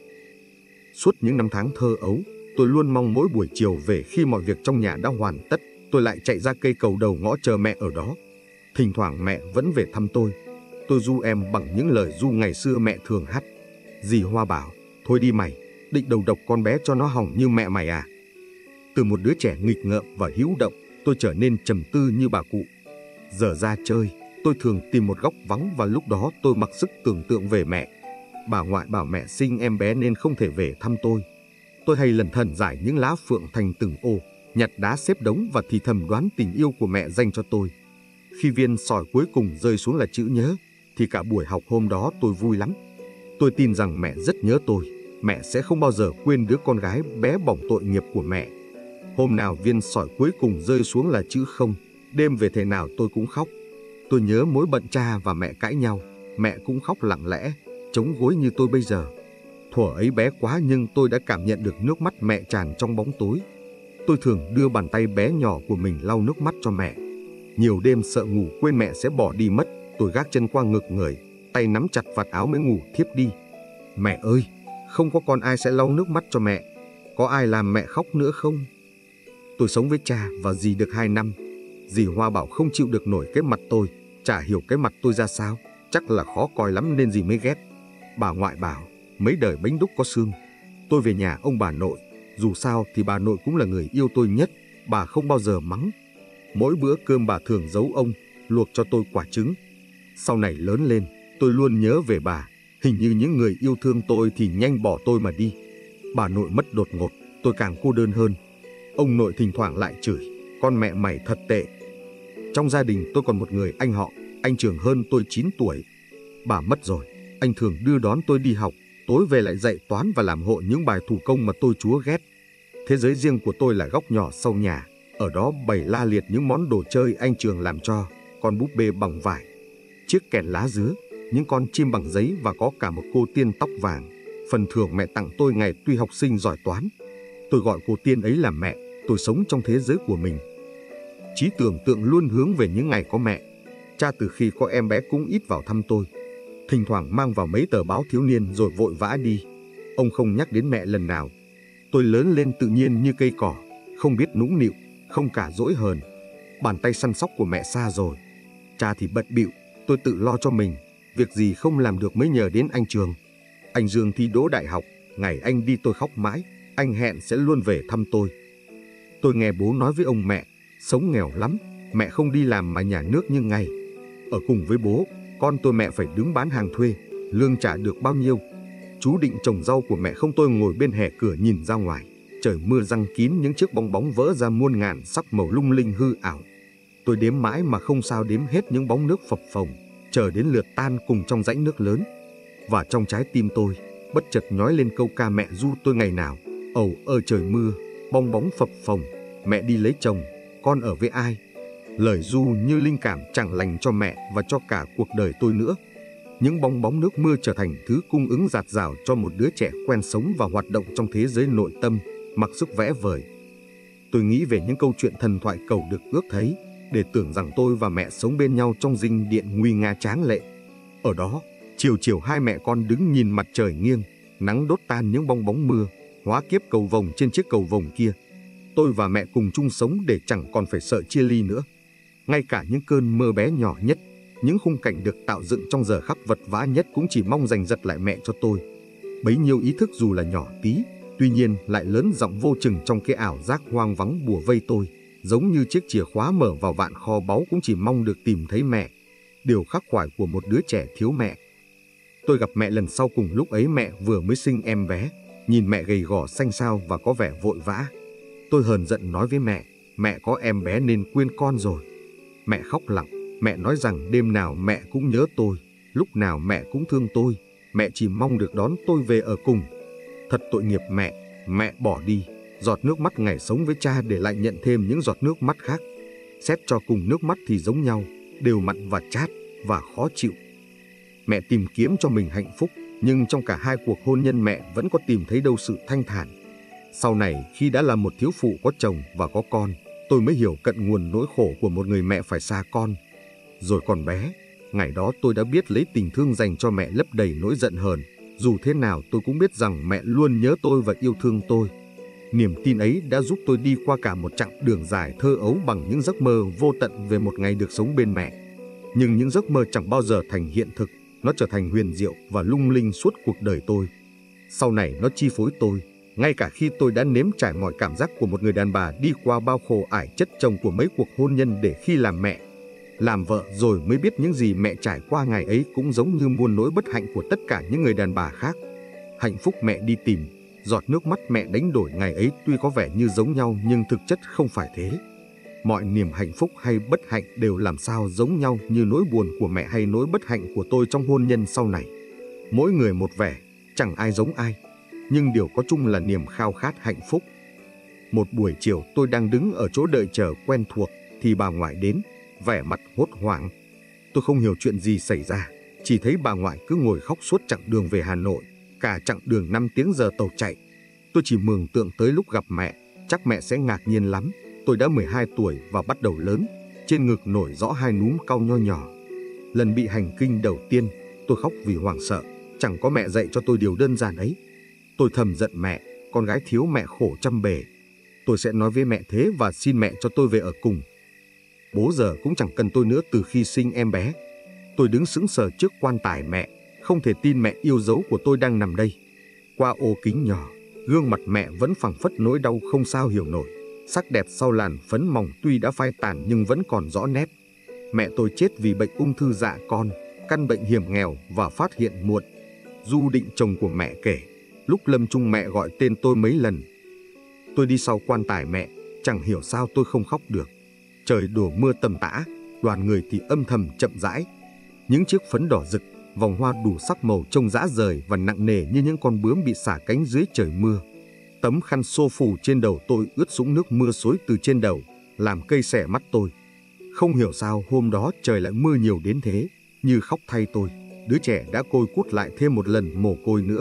Speaker 1: Suốt những năm tháng thơ ấu, tôi luôn mong mỗi buổi chiều về khi mọi việc trong nhà đã hoàn tất, tôi lại chạy ra cây cầu đầu ngõ chờ mẹ ở đó. Thỉnh thoảng mẹ vẫn về thăm tôi ru em bằng những lời ru ngày xưa mẹ thường hát. Dì Hoa bảo, thôi đi mày, định đầu độc con bé cho nó hỏng như mẹ mày à. Từ một đứa trẻ nghịch ngợm và hữu động, tôi trở nên trầm tư như bà cụ. Giờ ra chơi, tôi thường tìm một góc vắng và lúc đó tôi mặc sức tưởng tượng về mẹ. Bà ngoại bảo mẹ sinh em bé nên không thể về thăm tôi. Tôi hay lẩn thẩn rải những lá phượng thành từng ô, nhặt đá xếp đống và thì thầm đoán tình yêu của mẹ dành cho tôi. Khi viên sỏi cuối cùng rơi xuống là chữ nhớ, thì cả buổi học hôm đó tôi vui lắm. Tôi tin rằng mẹ rất nhớ tôi, mẹ sẽ không bao giờ quên đứa con gái bé bỏng tội nghiệp của mẹ. Hôm nào viên sỏi cuối cùng rơi xuống là chữ không, đêm về thế nào tôi cũng khóc. Tôi nhớ mỗi bận cha và mẹ cãi nhau, mẹ cũng khóc lặng lẽ, chống gối như tôi bây giờ. Thuở ấy bé quá nhưng tôi đã cảm nhận được nước mắt mẹ tràn trong bóng tối. Tôi thường đưa bàn tay bé nhỏ của mình lau nước mắt cho mẹ. Nhiều đêm sợ ngủ quên mẹ sẽ bỏ đi mất, tôi gác chân qua ngực người, tay nắm chặt vạt áo mới ngủ thiếp đi. Mẹ ơi, không có con ai sẽ lau nước mắt cho mẹ. Có ai làm mẹ khóc nữa không? Tôi sống với cha và dì được 2 năm. Dì Hoa bảo không chịu được nổi cái mặt tôi, chả hiểu cái mặt tôi ra sao, chắc là khó coi lắm nên dì mới ghét. Bà ngoại bảo, mấy đời bánh đúc có xương. Tôi về nhà ông bà nội, dù sao thì bà nội cũng là người yêu tôi nhất, bà không bao giờ mắng. Mỗi bữa cơm bà thường giấu ông, luộc cho tôi quả trứng. Sau này lớn lên, tôi luôn nhớ về bà, hình như những người yêu thương tôi thì nhanh bỏ tôi mà đi. Bà nội mất đột ngột, tôi càng cô đơn hơn. Ông nội thỉnh thoảng lại chửi, con mẹ mày thật tệ. Trong gia đình tôi còn một người anh họ, anh trưởng hơn tôi 9 tuổi. Bà mất rồi, anh thường đưa đón tôi đi học, tối về lại dạy toán và làm hộ những bài thủ công mà tôi chúa ghét. Thế giới riêng của tôi là góc nhỏ sau nhà, ở đó bày la liệt những món đồ chơi anh trường làm cho, con búp bê bằng vải, chiếc kèn lá dứa, những con chim bằng giấy và có cả một cô tiên tóc vàng, phần thưởng mẹ tặng tôi ngày tuy học sinh giỏi toán. Tôi gọi cô tiên ấy là mẹ, tôi sống trong thế giới của mình. Trí tưởng tượng luôn hướng về những ngày có mẹ. Cha từ khi có em bé cũng ít vào thăm tôi, thỉnh thoảng mang vào mấy tờ báo thiếu niên rồi vội vã đi. Ông không nhắc đến mẹ lần nào. Tôi lớn lên tự nhiên như cây cỏ, không biết nũng nịu, không cả dỗi hờn. Bàn tay săn sóc của mẹ xa rồi. Cha thì bận bịu, tôi tự lo cho mình, việc gì không làm được mới nhờ đến anh Trường. Anh Dương thi đỗ đại học, ngày anh đi tôi khóc mãi, anh hẹn sẽ luôn về thăm tôi. Tôi nghe bố nói với ông mẹ, sống nghèo lắm, mẹ không đi làm mà nhà nước như ngày. Ở cùng với bố, con tôi mẹ phải đứng bán hàng thuê, lương trả được bao nhiêu. Chú định trồng rau của mẹ không. Tôi ngồi bên hè cửa nhìn ra ngoài. Trời mưa giăng kín những chiếc bong bóng vỡ ra muôn ngàn sắc màu lung linh hư ảo. Tôi đếm mãi mà không sao đếm hết những bóng nước phập phồng, chờ đến lượt tan cùng trong rãnh nước lớn. Và trong trái tim tôi, bất chợt nhói lên câu ca mẹ ru tôi ngày nào. Ầu ơ trời mưa, bong bóng phập phồng, mẹ đi lấy chồng, con ở với ai? Lời ru như linh cảm chẳng lành cho mẹ và cho cả cuộc đời tôi nữa. Những bong bóng nước mưa trở thành thứ cung ứng dạt dào cho một đứa trẻ quen sống và hoạt động trong thế giới nội tâm, mặc sức vẽ vời. Tôi nghĩ về những câu chuyện thần thoại cầu được ước thấy, để tưởng rằng tôi và mẹ sống bên nhau trong dinh điện nguy nga tráng lệ. Ở đó, chiều chiều hai mẹ con đứng nhìn mặt trời nghiêng, nắng đốt tan những bong bóng mưa, hóa kiếp cầu vồng trên chiếc cầu vồng kia. Tôi và mẹ cùng chung sống để chẳng còn phải sợ chia ly nữa. Ngay cả những cơn mơ bé nhỏ nhất, những khung cảnh được tạo dựng trong giờ khắc vật vã nhất cũng chỉ mong giành giật lại mẹ cho tôi. Bấy nhiêu ý thức dù là nhỏ tí, tuy nhiên lại lớn giọng vô chừng trong cái ảo giác hoang vắng bủa vây tôi. Giống như chiếc chìa khóa mở vào vạn kho báu cũng chỉ mong được tìm thấy mẹ. Điều khắc khoải của một đứa trẻ thiếu mẹ. Tôi gặp mẹ lần sau cùng lúc ấy mẹ vừa mới sinh em bé. Nhìn mẹ gầy gò xanh xao và có vẻ vội vã. Tôi hờn giận nói với mẹ có em bé nên quên con rồi. Mẹ khóc lặng, mẹ nói rằng đêm nào mẹ cũng nhớ tôi, lúc nào mẹ cũng thương tôi, mẹ chỉ mong được đón tôi về ở cùng. Thật tội nghiệp mẹ bỏ đi, giọt nước mắt ngày sống với cha để lại nhận thêm những giọt nước mắt khác. Xét cho cùng nước mắt thì giống nhau, đều mặn và chát và khó chịu. Mẹ tìm kiếm cho mình hạnh phúc, nhưng trong cả hai cuộc hôn nhân mẹ vẫn có tìm thấy đâu sự thanh thản. Sau này khi đã là một thiếu phụ có chồng và có con, tôi mới hiểu cận nguồn nỗi khổ của một người mẹ phải xa con. Rồi còn bé, ngày đó tôi đã biết lấy tình thương dành cho mẹ lấp đầy nỗi giận hờn. Dù thế nào tôi cũng biết rằng mẹ luôn nhớ tôi và yêu thương tôi. Niềm tin ấy đã giúp tôi đi qua cả một chặng đường dài thơ ấu bằng những giấc mơ vô tận về một ngày được sống bên mẹ. Nhưng những giấc mơ chẳng bao giờ thành hiện thực, nó trở thành huyền diệu và lung linh suốt cuộc đời tôi. Sau này nó chi phối tôi, ngay cả khi tôi đã nếm trải mọi cảm giác của một người đàn bà đi qua bao khổ ải chất chồng của mấy cuộc hôn nhân để khi làm mẹ, làm vợ rồi mới biết những gì mẹ trải qua ngày ấy cũng giống như muôn nỗi bất hạnh của tất cả những người đàn bà khác. Hạnh phúc mẹ đi tìm, giọt nước mắt mẹ đánh đổi ngày ấy tuy có vẻ như giống nhau nhưng thực chất không phải thế. Mọi niềm hạnh phúc hay bất hạnh đều làm sao giống nhau như nỗi buồn của mẹ hay nỗi bất hạnh của tôi trong hôn nhân sau này. Mỗi người một vẻ, chẳng ai giống ai, nhưng điều có chung là niềm khao khát hạnh phúc. Một buổi chiều tôi đang đứng ở chỗ đợi chờ quen thuộc thì bà ngoại đến, vẻ mặt hốt hoảng. Tôi không hiểu chuyện gì xảy ra, chỉ thấy bà ngoại cứ ngồi khóc suốt chặng đường về Hà Nội, cả chặng đường 5 tiếng giờ tàu chạy. Tôi chỉ mường tượng tới lúc gặp mẹ, chắc mẹ sẽ ngạc nhiên lắm. Tôi đã 12 tuổi và bắt đầu lớn, trên ngực nổi rõ hai núm cau nho nhỏ. Lần bị hành kinh đầu tiên, tôi khóc vì hoảng sợ, chẳng có mẹ dạy cho tôi điều đơn giản ấy. Tôi thầm giận mẹ, con gái thiếu mẹ khổ trăm bề. Tôi sẽ nói với mẹ thế và xin mẹ cho tôi về ở cùng. Bố giờ cũng chẳng cần tôi nữa từ khi sinh em bé. Tôi đứng sững sờ trước quan tài mẹ, không thể tin mẹ yêu dấu của tôi đang nằm đây. Qua ô kính nhỏ, gương mặt mẹ vẫn phảng phất nỗi đau không sao hiểu nổi. Sắc đẹp sau làn phấn mỏng tuy đã phai tàn nhưng vẫn còn rõ nét. Mẹ tôi chết vì bệnh ung thư dạ con, căn bệnh hiểm nghèo và phát hiện muộn. Du Định chồng của mẹ kể, lúc lâm chung mẹ gọi tên tôi mấy lần. Tôi đi sau quan tài mẹ, chẳng hiểu sao tôi không khóc được. Trời đổ mưa tầm tã, đoàn người thì âm thầm chậm rãi. Những chiếc phấn đỏ rực, vòng hoa đủ sắc màu trông rã rời và nặng nề như những con bướm bị xả cánh dưới trời mưa. Tấm khăn xô phủ trên đầu tôi ướt sũng nước mưa xối từ trên đầu, làm cây xẻ mắt tôi. Không hiểu sao hôm đó trời lại mưa nhiều đến thế, như khóc thay tôi, đứa trẻ đã côi cút lại thêm một lần mồ côi nữa.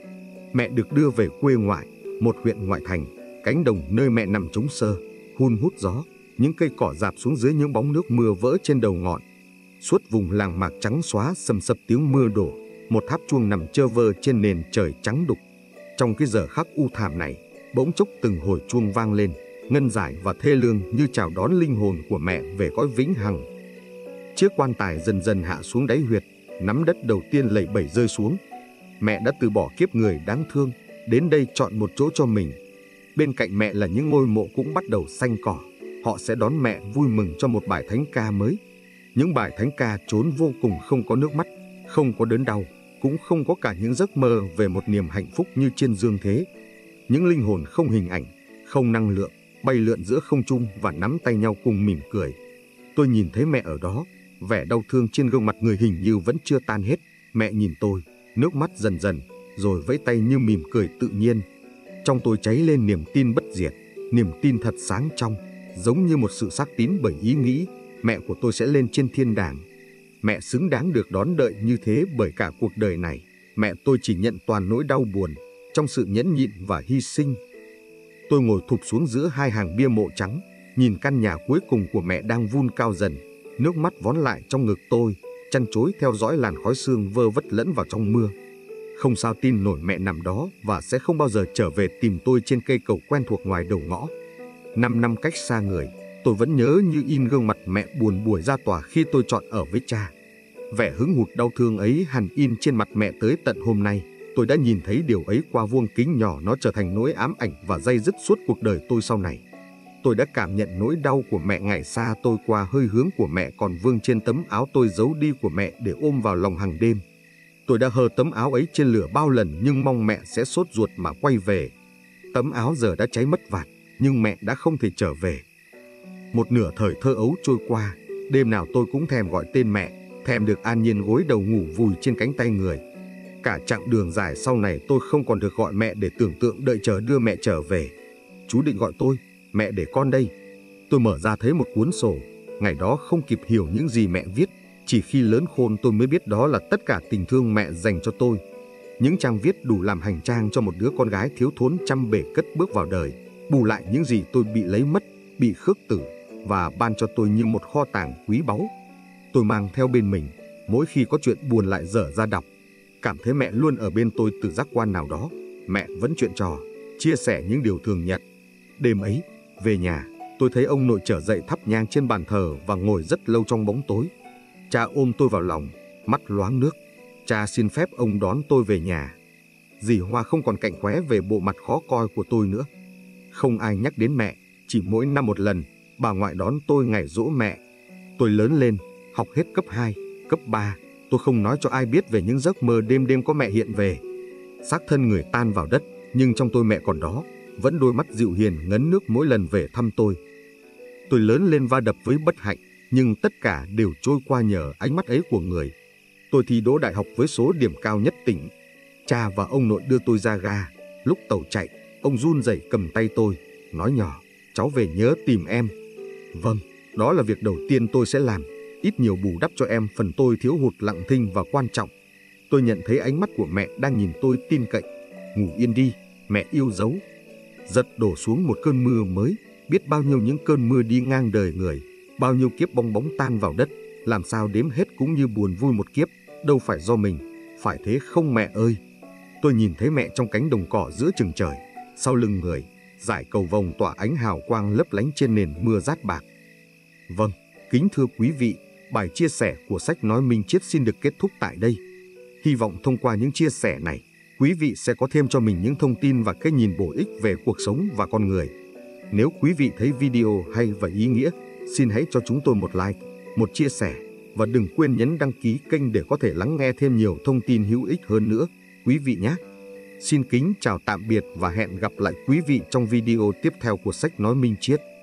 Speaker 1: Mẹ được đưa về quê ngoại, một huyện ngoại thành, cánh đồng nơi mẹ nằm trống sơ, hun hút gió, những cây cỏ rạp xuống dưới những bóng nước mưa vỡ trên đầu ngọn. Suốt vùng làng mạc trắng xóa sầm sập tiếng mưa đổ, một tháp chuông nằm chơ vơ trên nền trời trắng đục. Trong cái giờ khắc u thảm này, bỗng chốc từng hồi chuông vang lên, ngân giải và thê lương như chào đón linh hồn của mẹ về cõi vĩnh hằng. Chiếc quan tài dần dần hạ xuống đáy huyệt, nắm đất đầu tiên lẩy bẩy rơi xuống. Mẹ đã từ bỏ kiếp người đáng thương, đến đây chọn một chỗ cho mình. Bên cạnh mẹ là những ngôi mộ cũng bắt đầu xanh cỏ. Họ sẽ đón mẹ vui mừng cho một bài thánh ca mới. Những bài thánh ca trốn vô cùng không có nước mắt, không có đớn đau, cũng không có cả những giấc mơ về một niềm hạnh phúc như trên dương thế. Những linh hồn không hình ảnh, không năng lượng, bay lượn giữa không trung và nắm tay nhau cùng mỉm cười. Tôi nhìn thấy mẹ ở đó, vẻ đau thương trên gương mặt người hình như vẫn chưa tan hết. Mẹ nhìn tôi, nước mắt dần dần, rồi vẫy tay như mỉm cười tự nhiên. Trong tôi cháy lên niềm tin bất diệt, niềm tin thật sáng trong, giống như một sự xác tín bởi ý nghĩ mẹ của tôi sẽ lên trên thiên đàng. Mẹ xứng đáng được đón đợi như thế bởi cả cuộc đời này. Mẹ tôi chỉ nhận toàn nỗi đau buồn trong sự nhẫn nhịn và hy sinh. Tôi ngồi thụp xuống giữa hai hàng bia mộ trắng, nhìn căn nhà cuối cùng của mẹ đang vun cao dần. Nước mắt vón lại trong ngực tôi, chăn trối theo dõi làn khói sương vơ vất lẫn vào trong mưa. Không sao tin nổi mẹ nằm đó và sẽ không bao giờ trở về tìm tôi trên cây cầu quen thuộc ngoài đầu ngõ. 5 năm cách xa người, tôi vẫn nhớ như in gương mặt mẹ buồn bủi ra tòa khi tôi chọn ở với cha. Vẻ hững hụt đau thương ấy hằn in trên mặt mẹ tới tận hôm nay. Tôi đã nhìn thấy điều ấy qua vuông kính nhỏ, nó trở thành nỗi ám ảnh và day dứt suốt cuộc đời tôi sau này. Tôi đã cảm nhận nỗi đau của mẹ ngày xa tôi qua hơi hướng của mẹ còn vương trên tấm áo tôi giấu đi của mẹ để ôm vào lòng hàng đêm. Tôi đã hơ tấm áo ấy trên lửa bao lần nhưng mong mẹ sẽ sốt ruột mà quay về. Tấm áo giờ đã cháy mất vạt, nhưng mẹ đã không thể trở về. Một nửa thời thơ ấu trôi qua, đêm nào tôi cũng thèm gọi tên mẹ, thèm được an nhiên gối đầu ngủ vùi trên cánh tay người. Cả chặng đường dài sau này tôi không còn được gọi mẹ để tưởng tượng đợi chờ đưa mẹ trở về. Chú định gọi tôi, mẹ để con đây. Tôi mở ra thấy một cuốn sổ, ngày đó không kịp hiểu những gì mẹ viết. Chỉ khi lớn khôn tôi mới biết đó là tất cả tình thương mẹ dành cho tôi. Những trang viết đủ làm hành trang cho một đứa con gái thiếu thốn trăm bề cất bước vào đời, bù lại những gì tôi bị lấy mất, bị khước tử và ban cho tôi như một kho tàng quý báu. Tôi mang theo bên mình, mỗi khi có chuyện buồn lại dở ra đọc. Cảm thấy mẹ luôn ở bên tôi từ giác quan nào đó. Mẹ vẫn chuyện trò, chia sẻ những điều thường nhật. Đêm ấy, về nhà, tôi thấy ông nội trở dậy thắp nhang trên bàn thờ và ngồi rất lâu trong bóng tối. Cha ôm tôi vào lòng, mắt loáng nước. Cha xin phép ông đón tôi về nhà. Dì Hoa không còn cạnh khóe về bộ mặt khó coi của tôi nữa. Không ai nhắc đến mẹ, chỉ mỗi năm một lần, bà ngoại đón tôi ngày giỗ mẹ. Tôi lớn lên, học hết cấp 2, cấp 3. Tôi không nói cho ai biết về những giấc mơ đêm đêm có mẹ hiện về. Xác thân người tan vào đất, nhưng trong tôi mẹ còn đó, vẫn đôi mắt dịu hiền ngấn nước mỗi lần về thăm tôi. Tôi lớn lên va đập với bất hạnh, nhưng tất cả đều trôi qua nhờ ánh mắt ấy của người. Tôi thi đỗ đại học với số điểm cao nhất tỉnh. Cha và ông nội đưa tôi ra ga. Lúc tàu chạy, ông run rẩy cầm tay tôi, nói nhỏ, cháu về nhớ tìm em. Vâng, đó là việc đầu tiên tôi sẽ làm, ít nhiều bù đắp cho em phần tôi thiếu hụt lặng thinh và quan trọng. Tôi nhận thấy ánh mắt của mẹ đang nhìn tôi tin cậy. Ngủ yên đi, mẹ yêu dấu. Giật đổ xuống một cơn mưa mới, biết bao nhiêu những cơn mưa đi ngang đời người, bao nhiêu kiếp bong bóng tan vào đất, làm sao đếm hết cũng như buồn vui một kiếp, đâu phải do mình, phải thế không mẹ ơi. Tôi nhìn thấy mẹ trong cánh đồng cỏ giữa chừng trời, sau lưng người, dải cầu vồng tỏa ánh hào quang lấp lánh trên nền mưa rát bạc. Vâng, kính thưa quý vị, bài chia sẻ của sách nói Minh Triết xin được kết thúc tại đây. Hy vọng thông qua những chia sẻ này, quý vị sẽ có thêm cho mình những thông tin và cái nhìn bổ ích về cuộc sống và con người. Nếu quý vị thấy video hay và ý nghĩa, xin hãy cho chúng tôi một like, một chia sẻ và đừng quên nhấn đăng ký kênh để có thể lắng nghe thêm nhiều thông tin hữu ích hơn nữa, quý vị nhé. Xin kính chào tạm biệt và hẹn gặp lại quý vị trong video tiếp theo của sách nói Minh Triết.